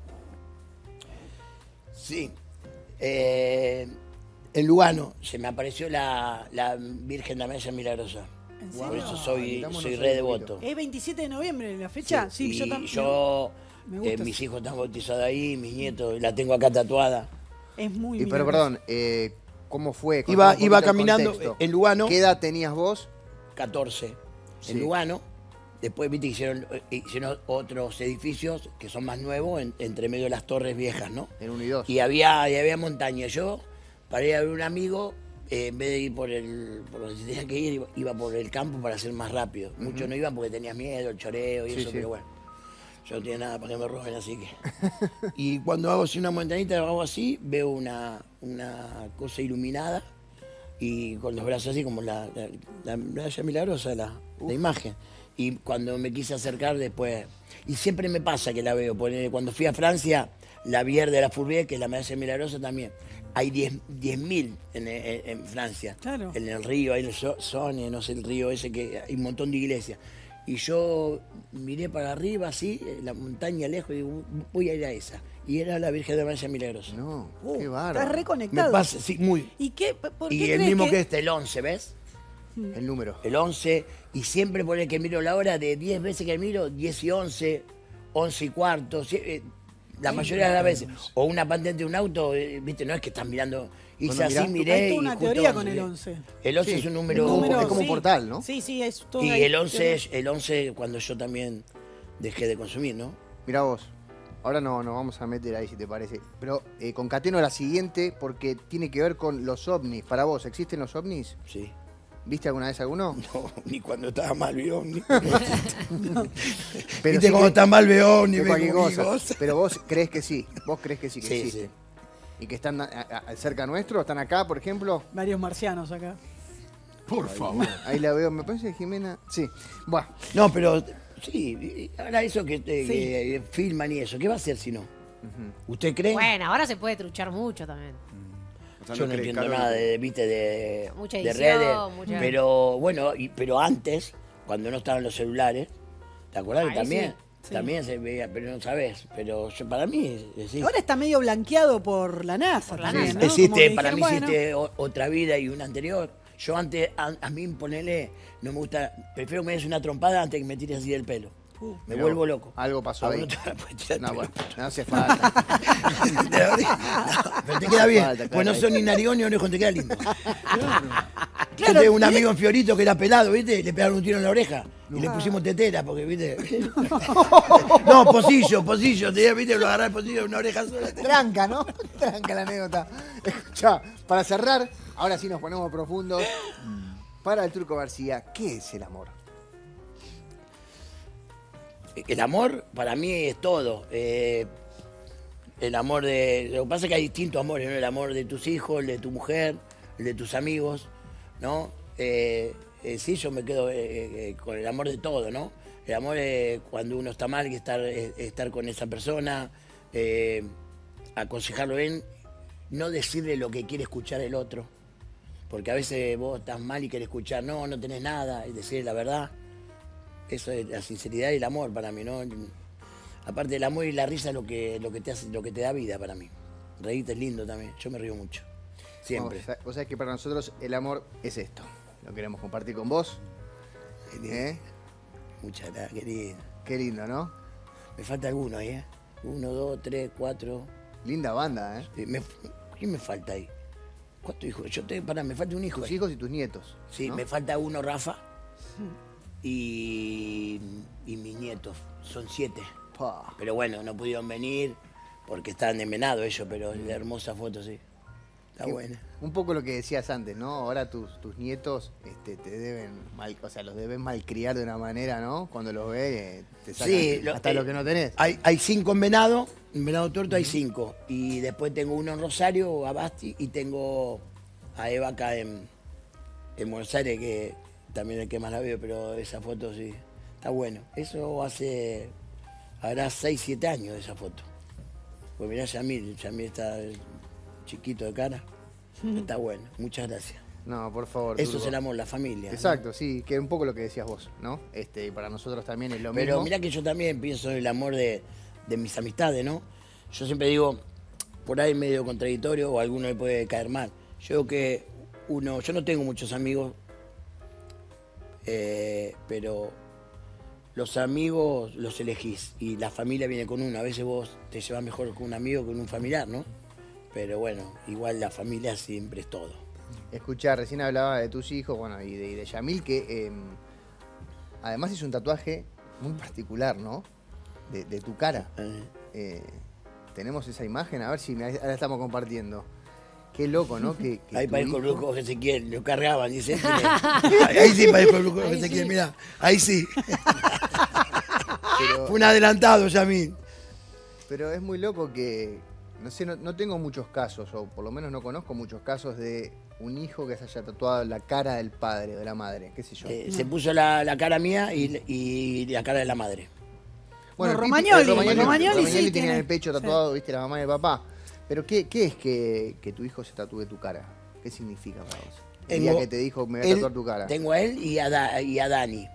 Sí. Eh, en Lugano se me apareció la, la Virgen de la Mesa Milagrosa. ¿En Por serio? eso soy, Miramos soy nosotros re un poquito. devoto. ¿Es veintisiete de noviembre la fecha? Sí, y yo también. yo, me eh, gusta. mis hijos están bautizados ahí, mis nietos, la tengo acá tatuada. Es muy Y, pero milagroso. perdón, eh, ¿cómo fue? Iba, Contame un iba poquito el caminando contexto. en Lugano, ¿Qué edad tenías vos? catorce, Sí. en Lugano. Después viste que hicieron, eh, hicieron otros edificios que son más nuevos, en- entre medio de las torres viejas, ¿no? En uno y dos. Y había, y había montaña. Yo, para ir a ver un amigo, eh, en vez de ir por el por donde se tenía que ir, iba, iba por el campo para ser más rápido. Muchos no iban porque tenías miedo, el choreo y Sí, eso, sí. pero bueno. Yo no tenía nada para que me roben, así que. Y cuando hago así una montañita, hago así, veo una, una cosa iluminada y con los brazos así como la, la, la medalla milagrosa, la, la imagen. Y cuando me quise acercar después, y siempre me pasa que la veo, porque cuando fui a Francia, la Bière de la Fourbier, que es la medalla milagrosa también, hay diez mil en, en, en Francia. Claro. En el río, hay el So- Sone, no sé, el río ese, que hay un montón de iglesias. Y yo miré para arriba, así, la montaña lejos, y digo, voy a ir a esa. Y era la Virgen de María Milagrosa. No, Uh, qué bárbaro. Estás Me reconectado. pasa, sí, muy. ¿Y qué? ¿Por qué Y el crees mismo que... que este, el once, ¿ves? El número. El once, y siempre por el que miro la hora, de diez veces que miro, diez y once, once y cuarto, sie- eh, la mayoría de las veces. O una patente de un auto, eh, viste, no es que estás mirando. Hice Bueno, así, mirá. miré. Hay y toda una justo teoría once, con el ¿sí? once. El once Sí, es un el número. número- es como un sí. portal, ¿no? Sí, sí, es todo. Y ahí. el once, es- el once cuando yo también dejé de consumir, ¿no? Mirá vos. Ahora no nos vamos a meter ahí si te parece. Pero eh, concateno la siguiente porque tiene que ver con los ovnis. Para vos, ¿existen los ovnis? Sí. ¿Viste alguna vez alguno? No, ni cuando estaba mal veo ni. Pero Viste sí cuando que- está mal veo ni que ve cualquier cualquier cosa. cosa. Pero vos crees que sí. Vos crees que sí que Sí, existen. sí. Y que están a- a- cerca nuestro, están acá, por ejemplo. Varios marcianos acá. Por favor. Ahí la veo, me parece Jimena. Sí. Bueno, No, pero sí, ahora eso que, te- Sí. que filman y eso, ¿qué va a hacer si no? ¿Usted cree? Bueno, ahora se puede truchar mucho también. O sea, Yo no cree, entiendo Carlos, nada de, viste, de, Mucha de edición, redes. mucha- Pero bueno, y- pero antes, cuando no estaban los celulares, ¿te acuerdas que Ahí también? sí. También se veía, pero no sabes. Pero yo, para mí, sí. Ahora está medio blanqueado por la NASA. Por la también, NASA. ¿no? existe, Como que para mí dijeron, bueno, existe o- otra vida y una anterior. Yo antes, a, a mí ponele, no me gusta, prefiero que me des una trompada antes que me tires así del pelo. Me Mirá, vuelvo loco. algo pasó A vos ahí. no te la puedes tirar No, el bueno, pelo. no hace falta. De verdad. No, pero te queda bien. Falta, Pues no claro. son ni narigón ni orejo, te queda lindo. Yo Claro, tengo un y- amigo en Fiorito que era pelado, ¿viste? Le pegaron un tiro en la oreja. Y le pusimos tetera, porque, ¿viste? No, pocillo, pocillo. Te, ¿viste? Lo agarré el pocillo de una oreja sola. Tranca, ¿no? Tranca la anécdota. Escuchá, para cerrar, ahora sí nos ponemos profundos. Para el Turco García, ¿qué es el amor? El amor para mí es todo. Eh, el amor de... Lo que pasa es que hay distintos amores, ¿no? El amor de tus hijos, el de tu mujer, el de tus amigos, ¿no? Eh, eh, sí, yo me quedo eh, eh, con el amor de todo, ¿no? El amor es cuando uno está mal, que estar, eh, estar con esa persona, eh, aconsejarlo bien, no decirle lo que quiere escuchar el otro. Porque a veces vos estás mal y querés escuchar, no, no tenés nada, y decirle la verdad. Eso es la sinceridad y el amor para mí, ¿no? Aparte del amor y la risa es lo que, lo que, te, hace, lo que te da vida para mí. Reírte es lindo también, yo me río mucho. Siempre. Vos, sa- vos sabés que para nosotros el amor es esto. Lo queremos compartir con vos. ¿Eh? Muchas gracias, querido. Qué lindo, ¿no? Me falta alguno ahí, ¿eh? Uno, dos, tres, cuatro. Linda banda, ¿eh? Eh, Me, ¿Quién me falta ahí? ¿Cuántos hijos? Yo te, pará, me falta un hijo. Tus ahí. hijos y tus nietos. Sí, ¿no? me falta uno, Rafa. Y, y mis nietos. Son siete. Pa. Pero bueno, no pudieron venir porque estaban envenenados ellos, pero la hermosa foto sí. Está Qué- buena. Un poco lo que decías antes, ¿no? Ahora tus, tus nietos este, te deben mal, o sea, los deben malcriar de una manera, ¿no? Cuando los ves, eh, te sacan Sí, lo- hasta eh, lo que no tenés. Hay, hay cinco en venado, en venado tuerto hay cinco. Y después tengo uno en Rosario, a Basti, y tengo a Eva acá en, en Buenos Aires, que también es el que más la veo, pero esa foto sí, está bueno. Eso hace, hará seis, siete años esa foto. Pues mirá Yamil, Yamil está chiquito de cara. Está bueno, muchas gracias. No, por favor. Eso Turco. es el amor, la familia. ¿no? Exacto, sí, que un poco lo que decías vos, ¿no? Este, y para nosotros también es lo Pero mismo. mirá que yo también pienso en el amor de, de mis amistades, ¿no? Yo siempre digo, por ahí medio contradictorio o a alguno le puede caer mal. Yo digo que uno, yo no tengo muchos amigos, eh, pero los amigos los elegís y la familia viene con uno. A veces vos te llevas mejor con un amigo que con un familiar, ¿no? Pero bueno, igual la familia siempre es todo. Escuchá, recién hablaba de tus hijos, bueno, y de, y de Yamil, que eh, además hizo un tatuaje muy particular, ¿no? De, de tu cara. Eh, Eh, tenemos esa imagen, a ver si me- ahora la estamos compartiendo. Qué loco, ¿no? Que, que Ahí tu parezco el hijo- brujo Ezequiel, lo cargaban, dice. Ahí, ahí sí parezco el brujo Ahí Ezequiel, sí. mirá, ahí sí. pero, Fue un adelantado, Yamil. pero es muy loco que, no sé, no, no tengo muchos casos, o por lo menos no conozco muchos casos de un hijo que se haya tatuado la cara del padre o de la madre, qué sé yo. Eh, Se puso la, la cara mía y, y la cara de la madre. Bueno, No, el Pipi- Romagnoli, el Romagnoli, Romagnoli sí Romagnoli tenía tiene- en el pecho tatuado, viste, la mamá y el papá. Pero ¿qué, qué es que, que tu hijo se tatúe tu cara? ¿Qué significa para vos? El Tengo- día que te dijo, me voy a él- tatuar tu cara. Tengo a él y a, Da- y a Dani.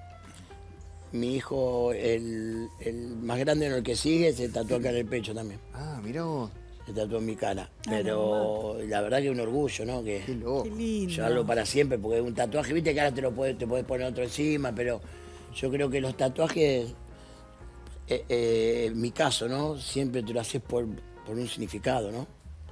Mi hijo, el, el más grande en el que sigue, se tatuó acá en el pecho también. Ah, mirá vos. Se tatuó en mi cara. Pero la verdad que es un orgullo, ¿no? Qué Que loco. Qué lindo. llevarlo para siempre, porque es un tatuaje, viste que ahora te lo puedes, te puedes poner otro encima, pero yo creo que los tatuajes, eh, eh, en mi caso, ¿no? Siempre te lo haces por, por un significado, ¿no?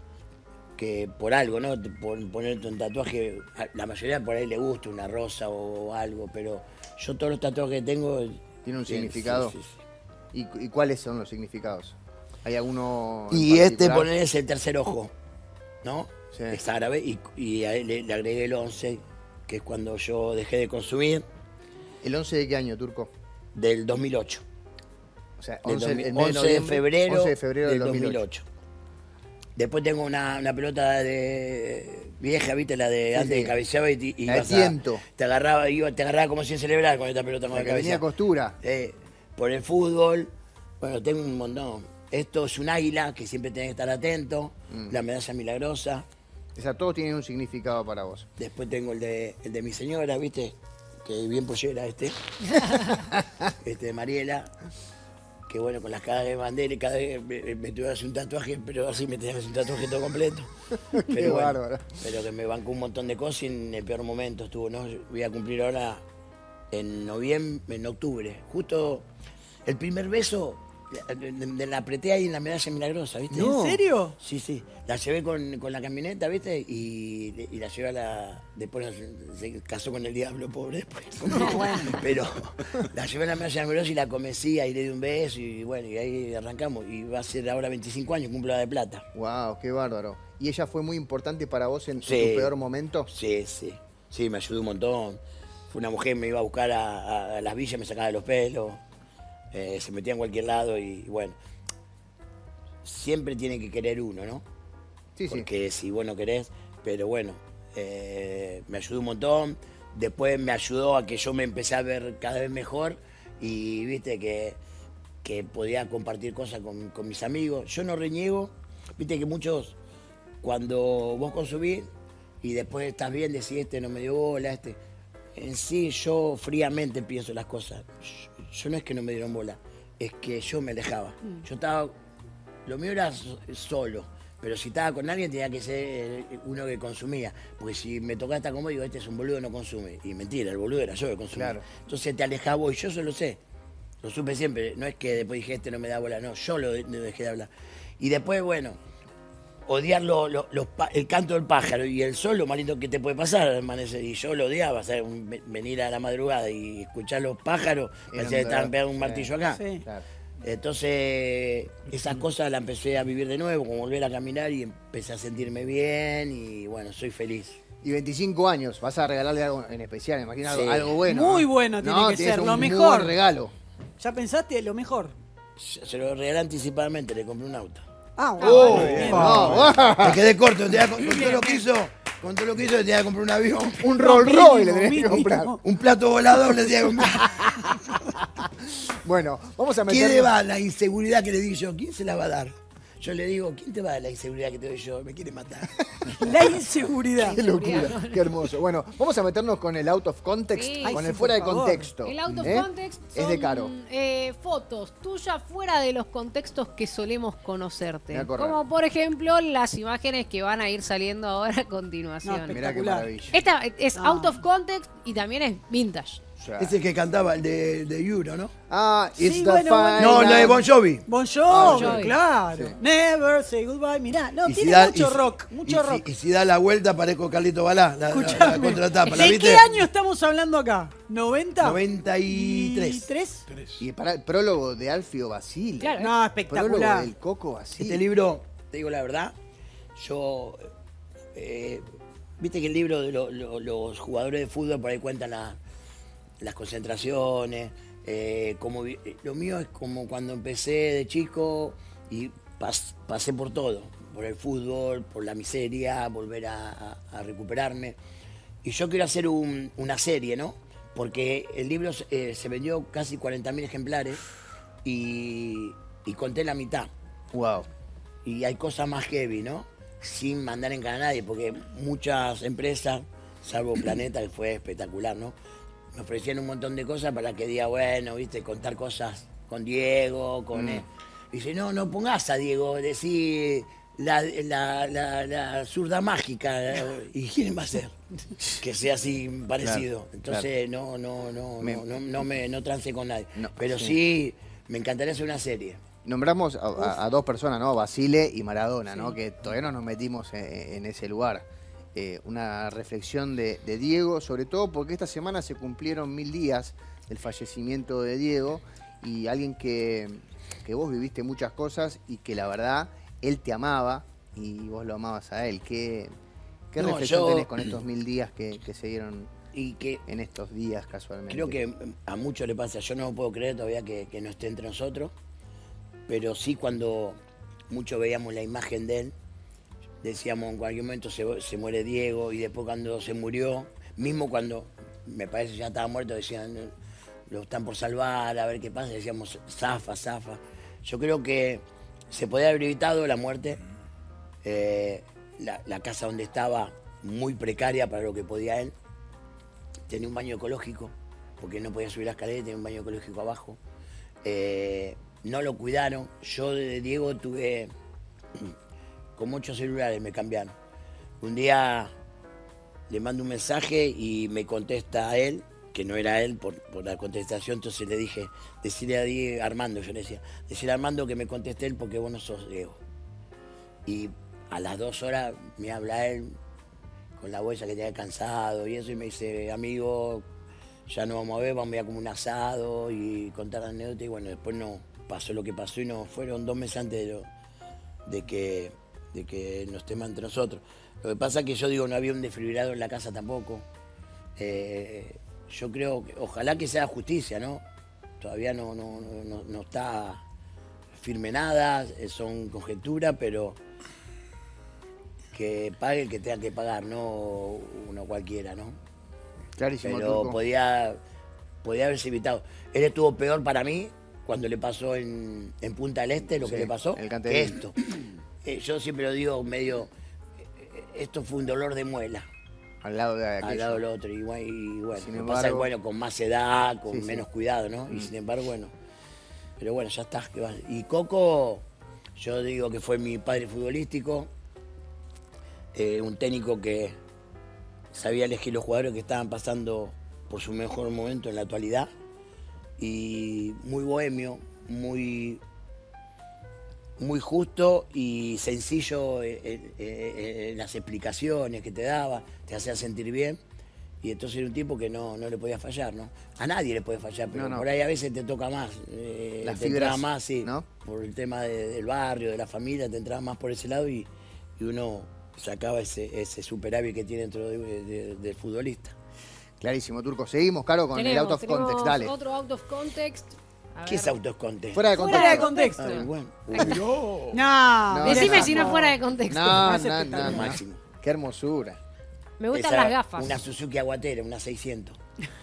Que por algo, ¿no? Te- Por ponerte un tatuaje, a la mayoría por ahí le gusta una rosa o algo, pero yo todos los tatuajes que tengo... ¿Tiene un sí, significado? sí, sí, sí. ¿Y, y cuáles son los significados? ¿Hay alguno en Y este particular? poner es el tercer ojo, ¿no? Sí. Es árabe y, y a él le, le agregué el once, que es cuando yo dejé de consumir, ¿El once de qué año, Turco? del dos mil ocho. O sea, Del once, dos mil- el mes de once de noviembre, febrero, once de febrero del del dos mil ocho. dos mil ocho. Después tengo una, una pelota de vieja, ¿viste? La de Sí, antes sí. que cabeceaba y, y La de ibas a- tiento. te agarraba, iba, te agarraba como sin celebrar con esta pelota con La la que venía cabeza. costura. Eh, por el fútbol, bueno, tengo un montón. Esto es un águila que siempre tenés que estar atento. Mm. La medalla milagrosa. O sea, todos tienen un significado para vos. Después tengo el de, el de mi señora, ¿viste? Que bien pollera este. Este de Mariela. Que bueno, con las caras de bandera y cada vez me, me tuve que hacer un tatuaje, pero así me tenía que hacer un tatuaje todo completo. Qué Pero bueno, bárbaro. pero que me bancó un montón de cosas y en el peor momento estuvo, ¿no? Yo voy a cumplir ahora en noviembre, en octubre. Justo el primer beso, de, de- la apreté ahí en la medalla milagrosa, ¿viste? No. ¿En serio? Sí, sí. La llevé con, con la camioneta, ¿viste? Y, y la llevé a la... Después se, se casó con el diablo, pobre. Después. Pero la llevé a la medalla milagrosa y la convencí, ahí le di un beso y bueno, y ahí arrancamos. Y va a ser ahora veinticinco años, cumplo la de plata. Wow, qué bárbaro. ¿Y ella fue muy importante para vos en, en Sí. tu peor momento? Sí, sí. Sí, me ayudó un montón. Fue una mujer que me iba a buscar a, a- a las villas, me sacaba de los pelos. eh, se metía en cualquier lado y, bueno. Siempre tiene que querer uno, ¿no? Sí, sí. Porque si vos no querés, pero bueno, eh, me ayudó un montón. Después me ayudó a que yo me empecé a ver cada vez mejor y viste que, que podía compartir cosas con, con mis amigos. Yo no reniego, viste que muchos, cuando vos consumís y después estás bien, decís, este no me dio bola, este. En sí, yo fríamente pienso las cosas. Yo, yo no es que no me dieron bola, es que yo me alejaba. Yo estaba, lo mío era so- solo. Pero si estaba con alguien tenía que ser eh, uno que consumía. Porque si me tocaba estar conmigo, digo, este es un boludo, no consume. Y mentira, el boludo era yo que consumía. Claro. Entonces te alejaba vos y yo eso lo sé. Lo supe siempre. No es que después dije, este no me da bola, no. Yo lo, lo dejé de hablar. Y después, bueno, odiar lo- lo- los pa- el canto del pájaro y el sol, lo más lindo que te puede pasar al amanecer. Y yo lo odiaba, ¿sabes? Un- ve- venir a la madrugada y escuchar los pájaros, Era parecía que un estaban dolor. pegando un Sí. martillo acá. Sí. Claro. Entonces, esas cosas las empecé a vivir de nuevo, como volver a caminar y empecé a sentirme bien y bueno, soy feliz. Y veinticinco años, vas a regalarle algo en especial, me imagino algo, Sí. algo bueno. Muy ¿no? bueno tiene No, que tienes ser, un lo muy mejor. buen regalo. ¿Ya pensaste lo mejor? Se lo regalé anticipadamente, le compré un auto. Ah, bueno. Oh, bien. no, Me quedé corto, tenía, con, con todo lo que hizo, con todo lo que hizo, le tenía que comprar un avión. un Rolls Royce le mínimo, tenés que mínimo. comprar. Un plato volador le tenía que comprar. Bueno, vamos a ¿Quién le meternos... va la inseguridad que le di yo? ¿Quién se la va a dar? Yo le digo, ¿quién te va a dar la inseguridad que te doy yo? Me quiere matar. La inseguridad. Qué locura, qué hermoso. Bueno, vamos a meternos con el out of context, Sí. con Ay, el sí, fuera de por favor. contexto. El out of ¿eh? context son Es de caro. eh, fotos tuyas fuera de los contextos que solemos conocerte. Me acuerdo. Como por ejemplo las imágenes que van a ir saliendo ahora a No, continuación. Mirá qué espectacular. maravilla. Esta es No. out of context y también es vintage. O sea, Ese que cantaba, el de, de Euro, ¿no? Ah, it's Sí, the bueno, bueno. final. No, la de Bon Jovi. Bon Jovi, Bon Jovi. claro. Sí. Never say goodbye. Mirá, no, Y tiene da- mucho y si- rock, mucho y si- rock. y si da la vuelta, parezco Carlito Balá, la, la, la Escuchame. contratapa, ¿la ¿De viste? qué año estamos hablando acá? ¿noventa? noventa y tres. ¿Y tres? Y para el prólogo de Alfio Basile. Claro. No, Prólogo espectacular. del Coco Basile. Este libro, te digo la verdad, yo. eh, Viste que el libro de lo- lo- los jugadores de fútbol por ahí cuentan la- las concentraciones. eh, como vi- lo mío es como cuando empecé de chico y pas- pasé por todo: por el fútbol, por la miseria, volver a, a- a recuperarme. Y yo quiero hacer un- una serie, ¿no? Porque el libro eh, se vendió casi cuarenta mil ejemplares y, y conté la mitad. Wow. y hay cosas más heavy, ¿no? Sin mandar en cara a nadie, porque muchas empresas, salvo Planeta, que fue espectacular, ¿no? Me ofrecían un montón de cosas para que diga, bueno, viste, contar cosas con Diego, con... Mm. él. Y dice, no, no pongas a Diego, decí la, la, la, la zurda mágica. ¿Y quién va a ser? Que sea así parecido. Claro, Entonces claro. no, no, no, me, no, no, no me no trance con nadie. No, Pero sí. sí, me encantaría hacer una serie. Nombramos a, a, a dos personas, ¿no? Basile y Maradona, sí. ¿no? Que todavía no nos metimos en, en ese lugar. Eh, una reflexión de, de Diego, sobre todo porque esta semana se cumplieron mil días del fallecimiento de Diego y alguien que, que vos viviste muchas cosas y que la verdad él te amaba y vos lo amabas a él. ¿Qué, qué no, reflexión yo, tenés con estos mil días que, que se dieron y que en estos días casualmente? Creo que a muchos le pasa, yo no puedo creer todavía que, que no esté entre nosotros, pero sí cuando muchos veíamos la imagen de él, decíamos en cualquier momento se, se muere Diego y después cuando se murió, mismo cuando me parece ya estaba muerto, decían lo están por salvar, a ver qué pasa, decíamos zafa, zafa. Yo creo que se podía haber evitado la muerte, eh, la, la casa donde estaba muy precaria para lo que podía él, tenía un baño ecológico, porque no podía subir la escalera, tenía un baño ecológico abajo, eh, no lo cuidaron, yo de Diego tuve... con muchos celulares me cambiaron. Un día le mando un mensaje y me contesta a él, que no era él por, por la contestación, entonces le dije, decirle a Diego, Armando, yo le decía, decirle a Armando que me conteste él porque vos no sos Diego. Y a las dos horas me habla él con la bolsa que tenía cansado y eso, y me dice, amigo, ya no vamos a ver, vamos a ir a como un asado y contar anécdotas, y bueno, después no pasó lo que pasó y no fueron dos meses antes de, lo, de que... de que no estemos entre nosotros. Lo que pasa es que yo digo, no había un desfibrilador en la casa tampoco. Eh, yo creo que, ojalá que sea justicia, ¿no? Todavía no, no, no, no está firme nada, son conjeturas, pero que pague el que tenga que pagar, no uno cualquiera, ¿no? Clarísimo. Pero Turco. podía, podía haberse evitado. Él estuvo peor para mí cuando le pasó en, en Punta del Este, lo sí, que le pasó, que esto. Yo siempre lo digo medio, esto fue un dolor de muela. Al lado de aquello. Al lado del otro. Y, y bueno, sin lo embargo, pasa que bueno, con más edad, con sí, menos sí. cuidado, ¿no? Mm. Y sin embargo, bueno. Pero bueno, ya está. Que va. Y Coco, yo digo que fue mi padre futbolístico, eh, un técnico que sabía elegir los jugadores que estaban pasando por su mejor momento en la actualidad. Y muy bohemio, muy... muy justo y sencillo en, en, en las explicaciones que te daba, te hacía sentir bien. Y entonces era un tipo que no, no le podía fallar, ¿no? A nadie le puede fallar, pero no, no. por ahí a veces te toca más. Eh, Las te fibras, entraba más, sí, ¿no? Por el tema de, del barrio, de la familia, te entraba más por ese lado y, y uno sacaba ese, ese superávit que tiene dentro de, de, de, del futbolista. Clarísimo, Turco. Seguimos, Caro, con tenemos, el out of context, dale. Otro out of context. ¿Qué es out of context? Fuera de contexto. Fuera de contexto. Ah, bueno. No. no. Decime no, si no es fuera de contexto. No, no, no, no. Máximo. Qué hermosura. Me gustan Esa, las gafas. Una Suzuki Aguatera, una seiscientos.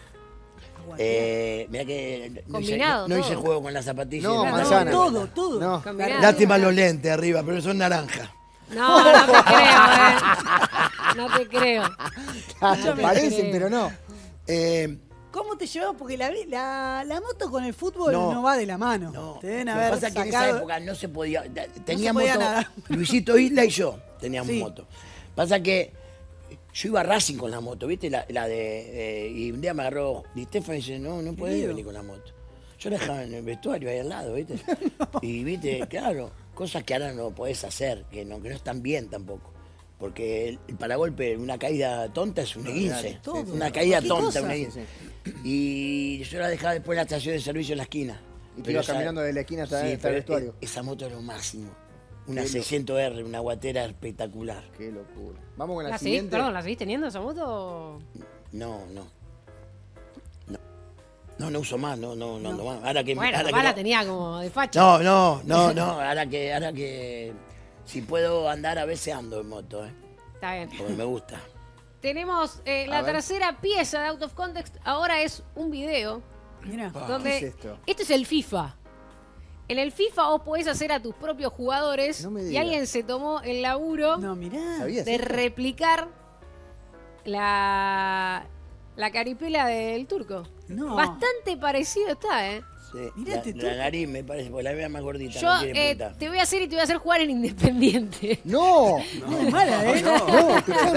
eh, mirá que no hice, no, no hice juego con las zapatillas. No, no manzana. Todo, todo. No. Lástima los lentes arriba, pero son naranjas. No, no te creo, eh. No te creo. Claro, parecen, pero no. Eh, ¿Cómo te llevas? Porque la, la, la moto con el fútbol no, no va de la mano. No. Te deben Lo haber que pasa es que en sacado... esa época no se podía. Teníamos no se podía nada. Luisito Isla y yo teníamos sí. moto. Pasa que yo iba a Racing con la moto, ¿viste? La, la de, eh, y un día me agarró Di Stefano y dice, no, no podés venir con la moto. Yo la dejaba en el vestuario ahí al lado, ¿viste? no. Y viste, claro, cosas que ahora no podés hacer, que no, que no están bien tampoco. Porque el, el paragolpe, una caída tonta es un esguince. Una caída tonta, un esguince. Y yo la dejaba después en la estación de servicio en la esquina. Y te ibas caminando de la esquina hasta, sí, hasta el vestuario. Esa moto era lo máximo. Una seiscientos R, una guatera espectacular. Qué locura. Vamos con la, ¿La siguiente. Seguís, perdón, ¿la seguís teniendo esa moto? No, no. No, no, no uso más, no, no, no, no. no más. Ahora que, bueno, ahora que la no... tenía como de facha. No, no, no, no. Ahora que, ahora que si puedo andar, a veces ando en moto, ¿eh? Está bien. Porque me gusta. Tenemos eh, la tercera pieza de Out of Context. Ahora es un video. Mira, donde ¿qué es esto? Este es el FIFA. En el FIFA vos podés hacer a tus propios jugadores No me y digas. alguien se tomó el laburo No, mirá. ¿Sabías de esto? replicar la, la caripela del turco. No. Bastante parecido está, ¿eh? Sí, Mirate la, tú. la nariz me parece, porque la mía es más gordita, Yo no tiene eh, punta. te voy a hacer y te voy a hacer jugar en Independiente. No, No es mala, ¿eh? no, escuchame.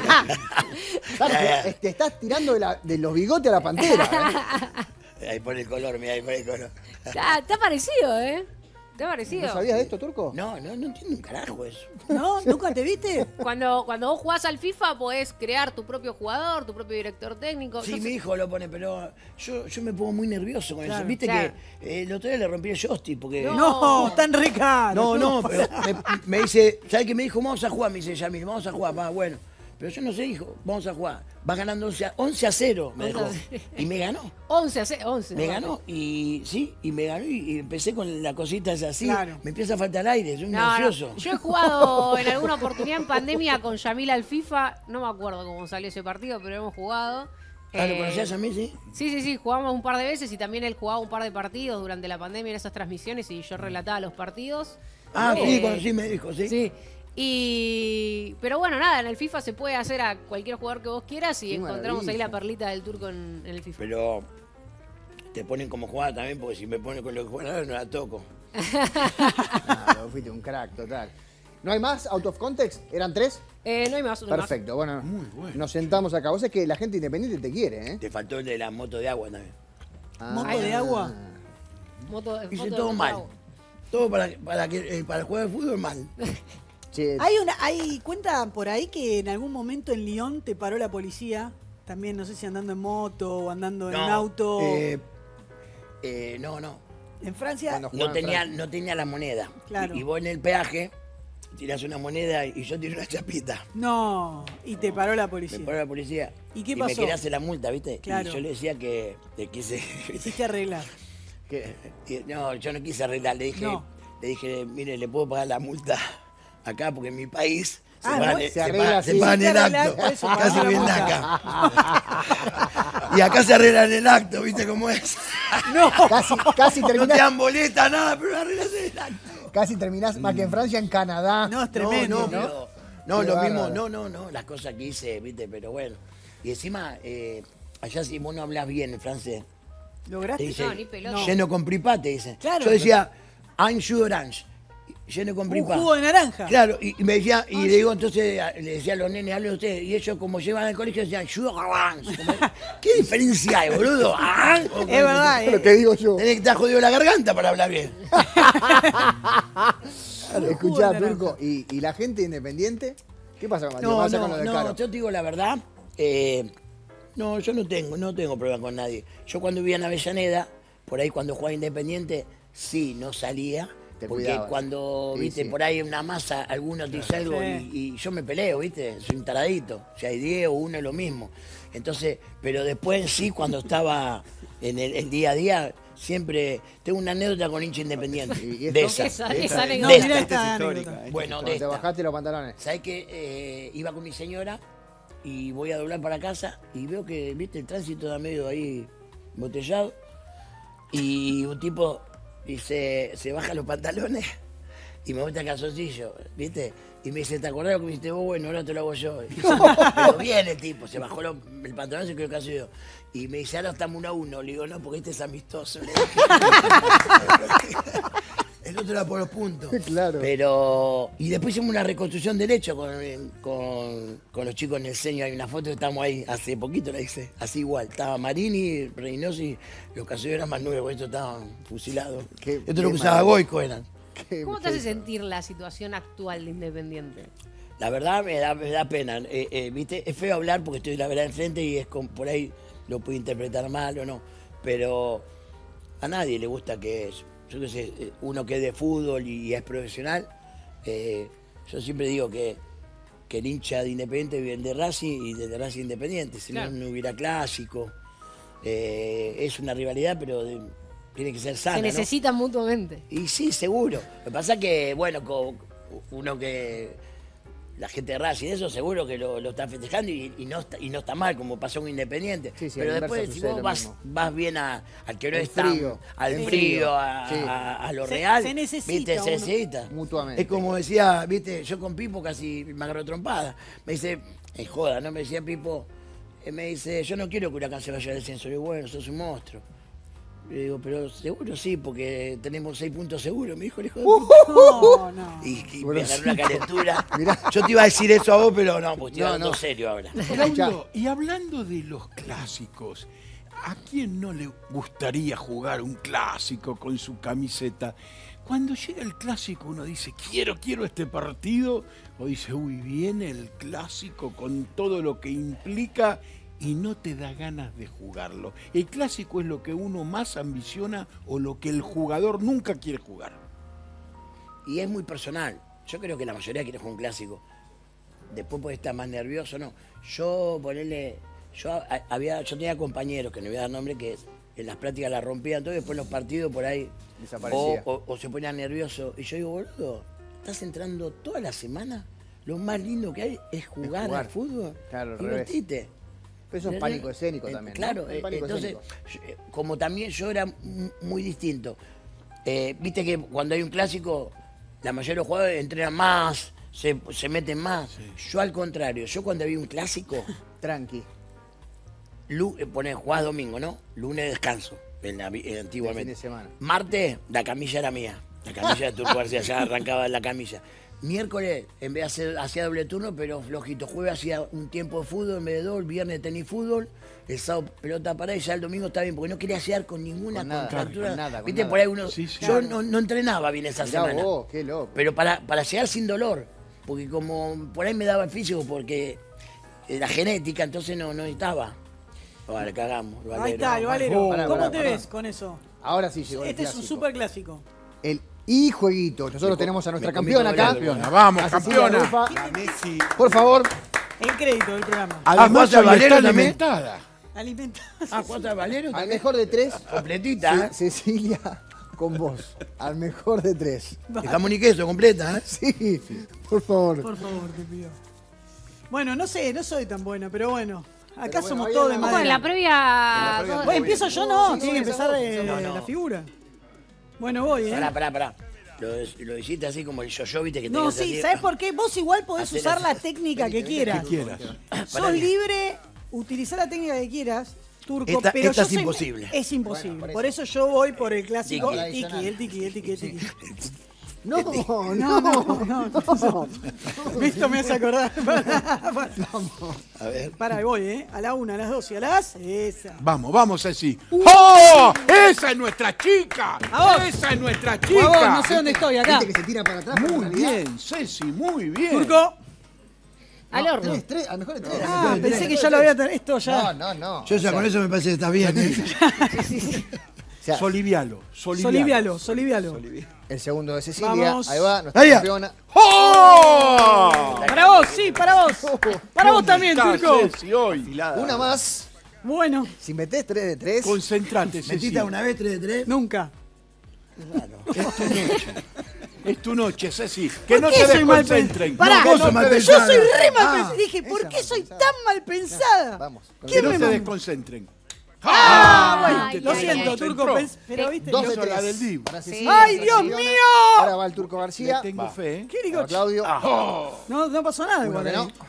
Estás- Te estás tirando de, la- de los bigotes a la pantera. ¿eh? Ahí pone el color, mira, ahí pone el color. Está, está parecido, ¿eh? Está parecido. ¿No sabías de esto, Turco? No, no, no entiendo un carajo eso. ¿No? ¿Nunca te viste? Cuando, cuando vos jugás al FIFA podés crear tu propio jugador, tu propio director técnico. Sí, Yo mi sé- hijo lo pone, pero yo, yo me pongo muy nervioso con Claro, eso. Viste claro. que eh, el otro día le rompí el joystick porque... No. No, tan rica. No, no, pero me, me dice, ¿sabes qué me dijo? Vamos a jugar, me dice Yamil, vamos a jugar, va, bueno. Pero yo no sé, hijo, vamos a jugar. Va ganando once a, once a cero, me dejó. Y me ganó. once a ce- once. Me ganó y sí, y me ganó y, y empecé con la cosita esa así. Claro. Me empieza a faltar aire, soy un No, no. ansioso. Yo he jugado en alguna oportunidad en pandemia con Yamil al FIFA. No me acuerdo cómo salió ese partido, pero hemos jugado. Ah, ¿lo Eh, conocías a mí, sí? Sí, sí, sí, jugamos un par de veces y también él jugaba un par de partidos durante la pandemia en esas transmisiones y yo relataba los partidos. Ah, Eh, sí, conocí, me dijo, sí. Sí. Y pero bueno, nada, en el FIFA se puede hacer a cualquier jugador que vos quieras y Qué encontramos ahí maravilla. la perlita del turco en, en el FIFA. Pero te ponen como jugar también, porque si me ponen con lo que juegan ahora no la toco. Claro, fuiste un crack total. ¿No hay más? ¿Out of context? ¿Eran tres? Eh, no hay más, no hay más. Perfecto, bueno, nos sentamos acá. Vos es que la gente independiente te quiere, ¿eh? Te faltó el de la moto de agua también. ¿Moto de agua? Moto, Hice foto de todo moto mal. de agua. Todo para, para, que, eh, para jugar al fútbol mal. Che, Hay una, hay cuenta por ahí que en algún momento en Lyon te paró la policía. También no sé si andando en moto o andando en un auto. eh, eh, no, no. En Francia. Cuando- No Juan tenía, Fran. no tenía la moneda. Claro. Y, y vos en el peaje tirás una moneda y yo tiro una chapita. No. Y te paró la Me policía. paró la policía. ¿Y qué me pasó? quería hacer la multa, ¿viste? Claro. Y yo le decía que te quise. Hiciste arreglar. que- y- no, yo no quise arreglar. Le dije, No. le dije, mire, le puedo pagar la multa acá porque en mi país se Ah, pagan, ¿no? se Se arregla pagan- así. se pagan en Hiciste arreglar, acto. por eso Casi pagaste la bien multa. acá. Y acá se arregla en el acto, ¿viste cómo es? No. casi, casi No te terminás, dan boleta, nada, pero arreglas en el acto. casi terminás más que en Francia, en Canadá. No, es tremendo. No, no, pero- no, Qué lo bárbaro. mismo, no, no, no, las cosas que hice, viste, pero bueno. Y encima, eh, allá si vos no hablas bien el francés, te ¿Lograste? dice, No, ni pelota. lleno con pripa, te dice. Claro. Yo decía, un jus d'orange, lleno con Un pripa. jugo de naranja. Claro, y, y me decía, y le digo, entonces, a- le decía a los nenes, hablen ustedes, y ellos como llevan al colegio decían, jus d'orange. Como, ¿qué diferencia hay, boludo? Ah, o- Es verdad, Lo eh. que digo yo. Tenés que estar jodido la garganta para hablar bien. Escuchá, Jugo de Turco, ¿y, y la gente independiente? ¿Qué pasa con, No, pasa no, con lo del no, Caro? yo te digo la verdad. eh, no, yo no tengo, no tengo problema con nadie. Yo cuando vivía en Avellaneda, por ahí cuando jugaba Independiente, sí, no salía. Te porque cuidabas. cuando, Sí, viste, sí. por ahí una masa, alguno te dice algo Sí. y, y yo me peleo, viste, soy un taradito. Si hay diez o uno es lo mismo. Entonces, pero después en sí, cuando estaba en el, el día a día, siempre tengo una anécdota con hincha Independiente. ¿Y esto? De esa. Esa- de esa esta, anécdota. de No, mirá esta. esta Esta es anécdota. histórica. esta Bueno, Cuando de te esta. bajaste los pantalones. ¿Sabes que eh, iba con mi señora y voy a doblar para casa y veo que, viste, el tránsito da medio ahí embotellado y un tipo dice, se baja los pantalones y me muestra el calzoncillo, viste, y me dice, ¿te acordás lo que me hiciste vos? Bueno, ahora te lo hago yo. Y dice, pero bien el tipo, se bajó lo- el pantalón, se quedó el calzoncillo. Y me dice, ahora estamos uno a uno. Le digo, no, porque este es amistoso. Le dije. El otro era por los puntos. Claro. Pero. Y después hicimos una reconstrucción del hecho con, con, con los chicos en el ceño. Hay una foto que estamos ahí, hace poquito la hice, así igual. Estaba Marini, Reynosi, los casillos eran más nuevos, estos estaban fusilados. Qué- Esto es qué lo que usaba maravilla. Goico eran. Qué ¿Cómo te hace belleza. sentir la situación actual de Independiente? La verdad me da, me da pena. Eh, eh, ¿viste? Es feo hablar porque estoy la verdad enfrente y es con, por ahí lo puedo interpretar mal o no. Pero a nadie le gusta que, yo qué sé, eh, uno que es de fútbol y es profesional. eh, yo siempre digo que, que el hincha de Independiente viene de Racing y de Racing Independiente. Si Claro. no, no hubiera clásico. Eh, es una rivalidad, pero de- tiene que ser sana. Se ¿no? necesitan mutuamente. Y sí, seguro. Lo que pasa que, bueno, co- uno que la gente de Racing, eso seguro que lo, lo está festejando y, y, no está, y no está mal, como pasó con Independiente. Sí, sí, pero al después, inverso si sucede vos lo vas, mismo. vas bien a, al que no El está, frío, al el frío, frío, a, sí. a- a lo Se- real, se necesita ¿viste? Se uno. necesita. Mutuamente. Es como decía, viste, yo con Pipo casi me agarró trompada. Me dice, en joda, ¿no? Me decía Pipo, eh, me dice, yo no quiero que Huracán se vaya al descenso. Le digo, bueno, sos un monstruo. Le digo, pero seguro sí, porque tenemos seis puntos seguros, me dijo el hijo de puta. No, no. Y, y me agarró una calentura. Mirá. Yo te iba a decir eso a vos, pero no, pues estoy No, hablando no. serio ahora. Claudio, y hablando de los clásicos, ¿a quién no le gustaría jugar un clásico con su camiseta? Cuando llega el clásico uno dice, quiero, quiero este partido, o dice, uy, viene el clásico con todo lo que implica y no te da ganas de jugarlo. El clásico es lo que uno más ambiciona o lo que el jugador nunca quiere jugar. Y es muy personal. Yo creo que la mayoría quiere jugar un clásico. Después puede estar más nervioso, no. Yo, ponerle, yo a- había, yo tenía compañeros, que no voy a dar nombre, que en las prácticas la rompían todo y después en los partidos por ahí o, Desaparecía. o- o se ponían nerviosos. Y yo digo, boludo, ¿estás entrando toda la semana? Lo más lindo que hay es jugar, jugar. al fútbol. Claro, al revés. Divertite. Pero eso es pánico escénico Eh, también, ¿no? Claro, Es eh, pánico entonces, escénico. yo, eh, como también yo era m- muy distinto. Eh, Viste que cuando hay un clásico, la mayoría de los jugadores entrenan más, se, se meten más. Yo al contrario, yo cuando había un clásico, Tranqui. lu- eh, poné, jugás domingo, ¿no? Lunes descanso, en la vi- eh, antiguamente. De fin de semana. Martes, la camilla era mía. La camilla de Turco García, ya arrancaba la camilla. Miércoles, en vez de hacer, hacía doble turno, pero flojito. Jueves hacía un tiempo de fútbol en vez de dos, el viernes tenis fútbol, el sábado pelota parada y ya el domingo está bien, porque no quería llegar con ninguna Con nada, contractura. con nada, con Viste, nada. por ahí uno. Sí, sí. Yo no, no entrenaba bien esa Mirá semana. vos, qué loco. Pero para, para llegar sin dolor, porque como por ahí me daba el físico, porque la genética, entonces no, no necesitaba. Vale, cagamos. Ahí Valero. está, el Valero. Oh, pará, ¿Cómo pará, te pará. ves con eso? Ahora sí llegó el Este es un clásico. super clásico. El y jueguito. Nosotros tenemos a nuestra me comí campeona todo el acá. algo. Campeona, vamos, a Cecilia campeona. Rufa. La Messi. Por favor, El crédito del programa. Además, ¿cuánto ya Valero está también? alimentada. Alimenta. Ah, ¿cuántas Valero? al también? mejor de tres. Completita, ¿eh? Ce- Cecilia, con vos. Al mejor de tres. De jamón y queso, completa, ¿eh? Sí, por favor. Por favor, te pido. Bueno, no sé, no soy tan buena, pero bueno. Acá bueno, somos hoy todos de andamos- Bueno, en la madera. previa. previa todo- Bueno, empiezo yo, no. Sí, Tiene que sí, empezar sí, de no, no. la figura. Bueno, voy, ¿eh? Pará, pará, pará. Lo, lo hiciste así como el yo-yo, viste que No, tenías sí, así. ¿sabes por qué? Vos igual podés Hacer usar así. la técnica que quieras. Que quieras. Sos Pará. libre, utilizar la técnica que quieras, Turco, Esta- pero esta yo es soy- imposible. Es imposible. Bueno, por por, eso. yo voy por el clásico, Tiki. el tiki, el tiki, el tiki, el tiki. No, no, No, no. no, no. Esto me hace acordar. A ver. Para, voy, ¿eh? A la una, a las dos y a las... Esa. Vamos, vamos, Ceci. ¡Oh! ¡Esa es nuestra chica! A vos. ¡Esa es nuestra Por chica! favor, no sé dónde estoy, acá. Viste que se tira para atrás. por Muy realidad. bien, Ceci, muy bien. Turco. Al horno. Tres, tres, al mejor de tres. Ah, pensé que ya lo había... ten- Esto No, ya... no, no. Yo ya con eso me parece que está bien, ¿eh? O sea, Solivialo, solivialo. Solivialo, solivialo. el segundo de Cecilia. Vamos. Ahí va, nuestra Ahí va. campeona. ¡Oh! Para vos, sí, para vos. Para vos también, ¿Dónde está Turco. Ceci hoy? Afilada. Una más. Bueno, Si metés tres de tres. Concentrate, Ceci. ¿Metiste una vez tres de tres? nunca. Es tu noche, Ceci. Que no ¿Por qué te soy mal desconcentren. pensada? Pará, No, vos sos no mal te Yo pensada. soy re mal Ah. pensada. Dije, ¿por esa qué soy pensada. tan mal pensada? Vamos. Que ¿Quién no me te mandó? desconcentren. Ah, bueno, Ay, lo ay, siento, ay. Turco, pens- pero viste. Dos no- de Yo soy la tres. del Dibu. Para Cecilia, ¡Ay, nuestra Dios campeona. mío! Ahora va el Turco Le García. tengo fe, ¿eh? ¿Qué Ahora digo? Claudio. No, no pasó nada Uno igual. que no. ahí.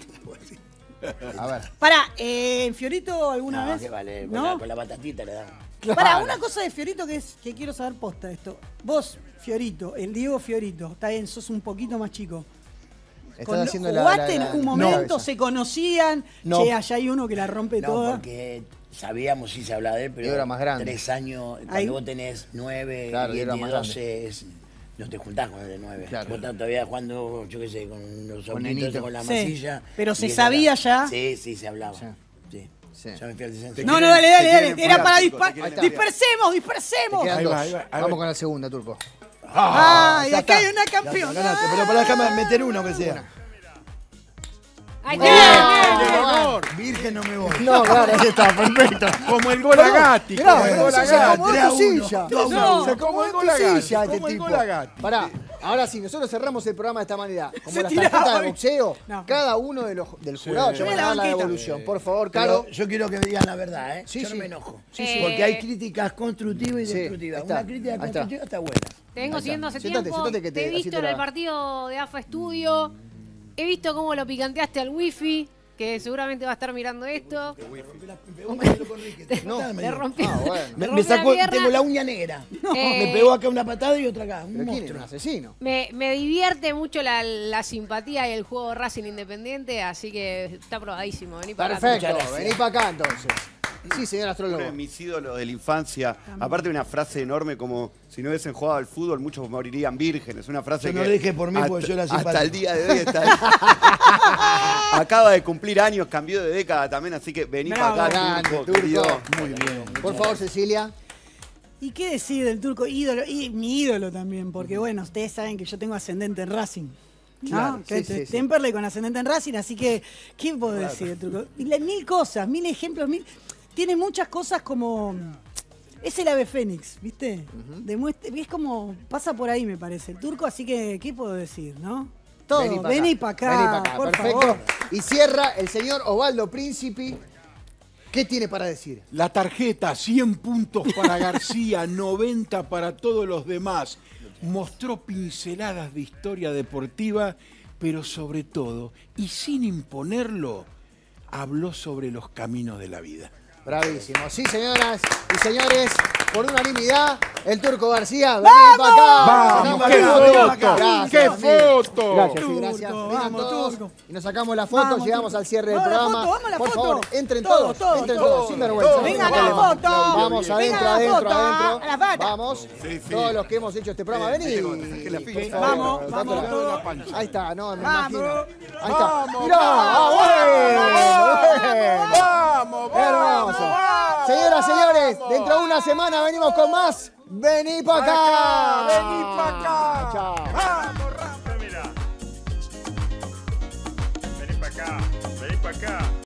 A ver. Pará, eh, Fiorito alguna No, vez. que vale, con, ¿No? la, con la batatita le dan. Pará, una cosa de Fiorito que es que quiero saber posta esto. Vos, Fiorito, el Diego Fiorito, está bien, sos un poquito más chico. Estás Con- haciendo la. ¿Jugaste la- en la- algún la momento? cabeza. ¿Se conocían? No. Che, allá hay uno que la rompe No, toda. porque sabíamos, sí se hablaba de él, pero Yo era más grande. tres años, cuando Ahí. vos tenés nueve Claro, y yo era él más tiene doce, es- no te juntás con el de nueve. Claro. Vos estás todavía jugando, yo qué sé, con los Con autitos, nenito. con la Sí, masilla. pero y se él sabía hablaba. ya. Sí, sí, se hablaba. Sí. Sí. Sí. Ya me fui al descenso. No, no, dale, dale, te dale. quieren Era furar, para Turco, disparar. te quieren Dispersemos, Te dispersemos. quedan Ahí dos. va, ahí va, ahí Vamos va. con la segunda, Turco. Ah, y ya acá está. hay una campeona. Ganaste, pero para déjame meter uno que sea. Ahí Bien, está. bien, Ganador. Virgen no me voy. No, claro, ahí está, perfecto. Como el gol a Gatti. Mirá, como el pero gol a se Gatti. acomodó tres a tu uno. silla. dos a No, uno. se acomodó Como el tu gol a Gatti, silla este como el tipo. gol a Gatti. Pará, Ahora sí, nosotros cerramos el programa de esta manera. Como Se las tiraba, tarjetas de eh. boxeo, No. cada uno de los del jurado Sí. te van a Yo dar la la banquita. devolución. Por favor, Caro. Pero yo quiero que me digan la verdad, ¿eh? Sí, yo sí. no me enojo. Sí, sí. Porque hay críticas constructivas y Sí, destructivas. ahí está, Una crítica ahí está. constructiva está buena. Te vengo Ahí está. siguiendo hace Siéntate, tiempo. siéntate que te- te he así visto te en la- el partido de A F A Studio. He visto cómo lo picanteaste al wifi, que seguramente va a estar mirando esto. No. Le rompí, Ah, bueno. le Me, me rompí la sacó, pierna. tengo la uña negra. Eh, Me pegó acá una patada y otra acá. Un ¿Pero quién es? monstruo. Un asesino. Me, me divierte mucho la, la simpatía y el juego Racing Independiente, así que está probadísimo. Vení para acá. Perfecto, Muchas gracias. vení para acá entonces. Sí, señor Uno astrólogo. de mis ídolos de la infancia. Aparte una frase enorme como si no hubiesen jugado al fútbol, muchos morirían vírgenes. Una frase Yo que no lo dije por mí, hasta, porque yo era hasta simpático. el día de hoy está ahí. Acaba de cumplir años, cambió de década también, así que vení Bravo. para acá, Grande, Turco, Turco. querido. Muy bien. Por favor, Cecilia. ¿Y qué decir del turco ídolo? Y mi ídolo también, porque bueno, ustedes saben que yo tengo ascendente en Racing. ¿No? Claro, Que sí, sí, sí. Temperley con ascendente en Racing, así que, ¿qué puedo decir del turco? Y la- mil cosas, mil ejemplos, mil. Tiene muchas cosas como. Es el ave fénix, ¿viste? Demuestra- es como. Pasa por ahí, me parece, el turco, así que, ¿qué puedo decir, no? Todo, Vení pa' vení para acá, Vení pa' acá, por perfecto. favor. Y cierra el señor Osvaldo Príncipe. ¿Qué tiene para decir? La tarjeta, cien puntos para García, noventa para todos los demás. Mostró pinceladas de historia deportiva, pero sobre todo, y sin imponerlo, habló sobre los caminos de la vida. Bravísimo. Sí, señoras y señores, por unanimidad, el Turco García. Vení para acá. ¡Vamos! Sacamos ¡Qué la foto! Gracias, ¡Qué amigo. foto! Gracias, sí, Turco, gracias. Vengan vamos, todos Turco. y nos sacamos la foto, Vamos, llegamos Turco. al cierre del Vamos a la programa. foto, vamos a la Por foto. favor, entren Todos, todos, todos, entren todos. todos, sin vergüenza. Vengan a la Vamos, foto. Vamos Vengan adentro, a la adentro, foto, adentro. a la foto. Vamos, todos los que hemos hecho este programa. Vení. Por favor, Vamos, tanto vamos la- todos. Ahí está, no, me Vamos. imagino. Ahí está. Vamos, Mirá, ah, bueno, bueno. ¡Vamos, Hermoso. Señoras, señores, dentro de una semana venimos con más. Vení para acá. Vení pa' acá. Chao. ¡Vamos, Rafa! Mira. Vení para acá, vení para acá.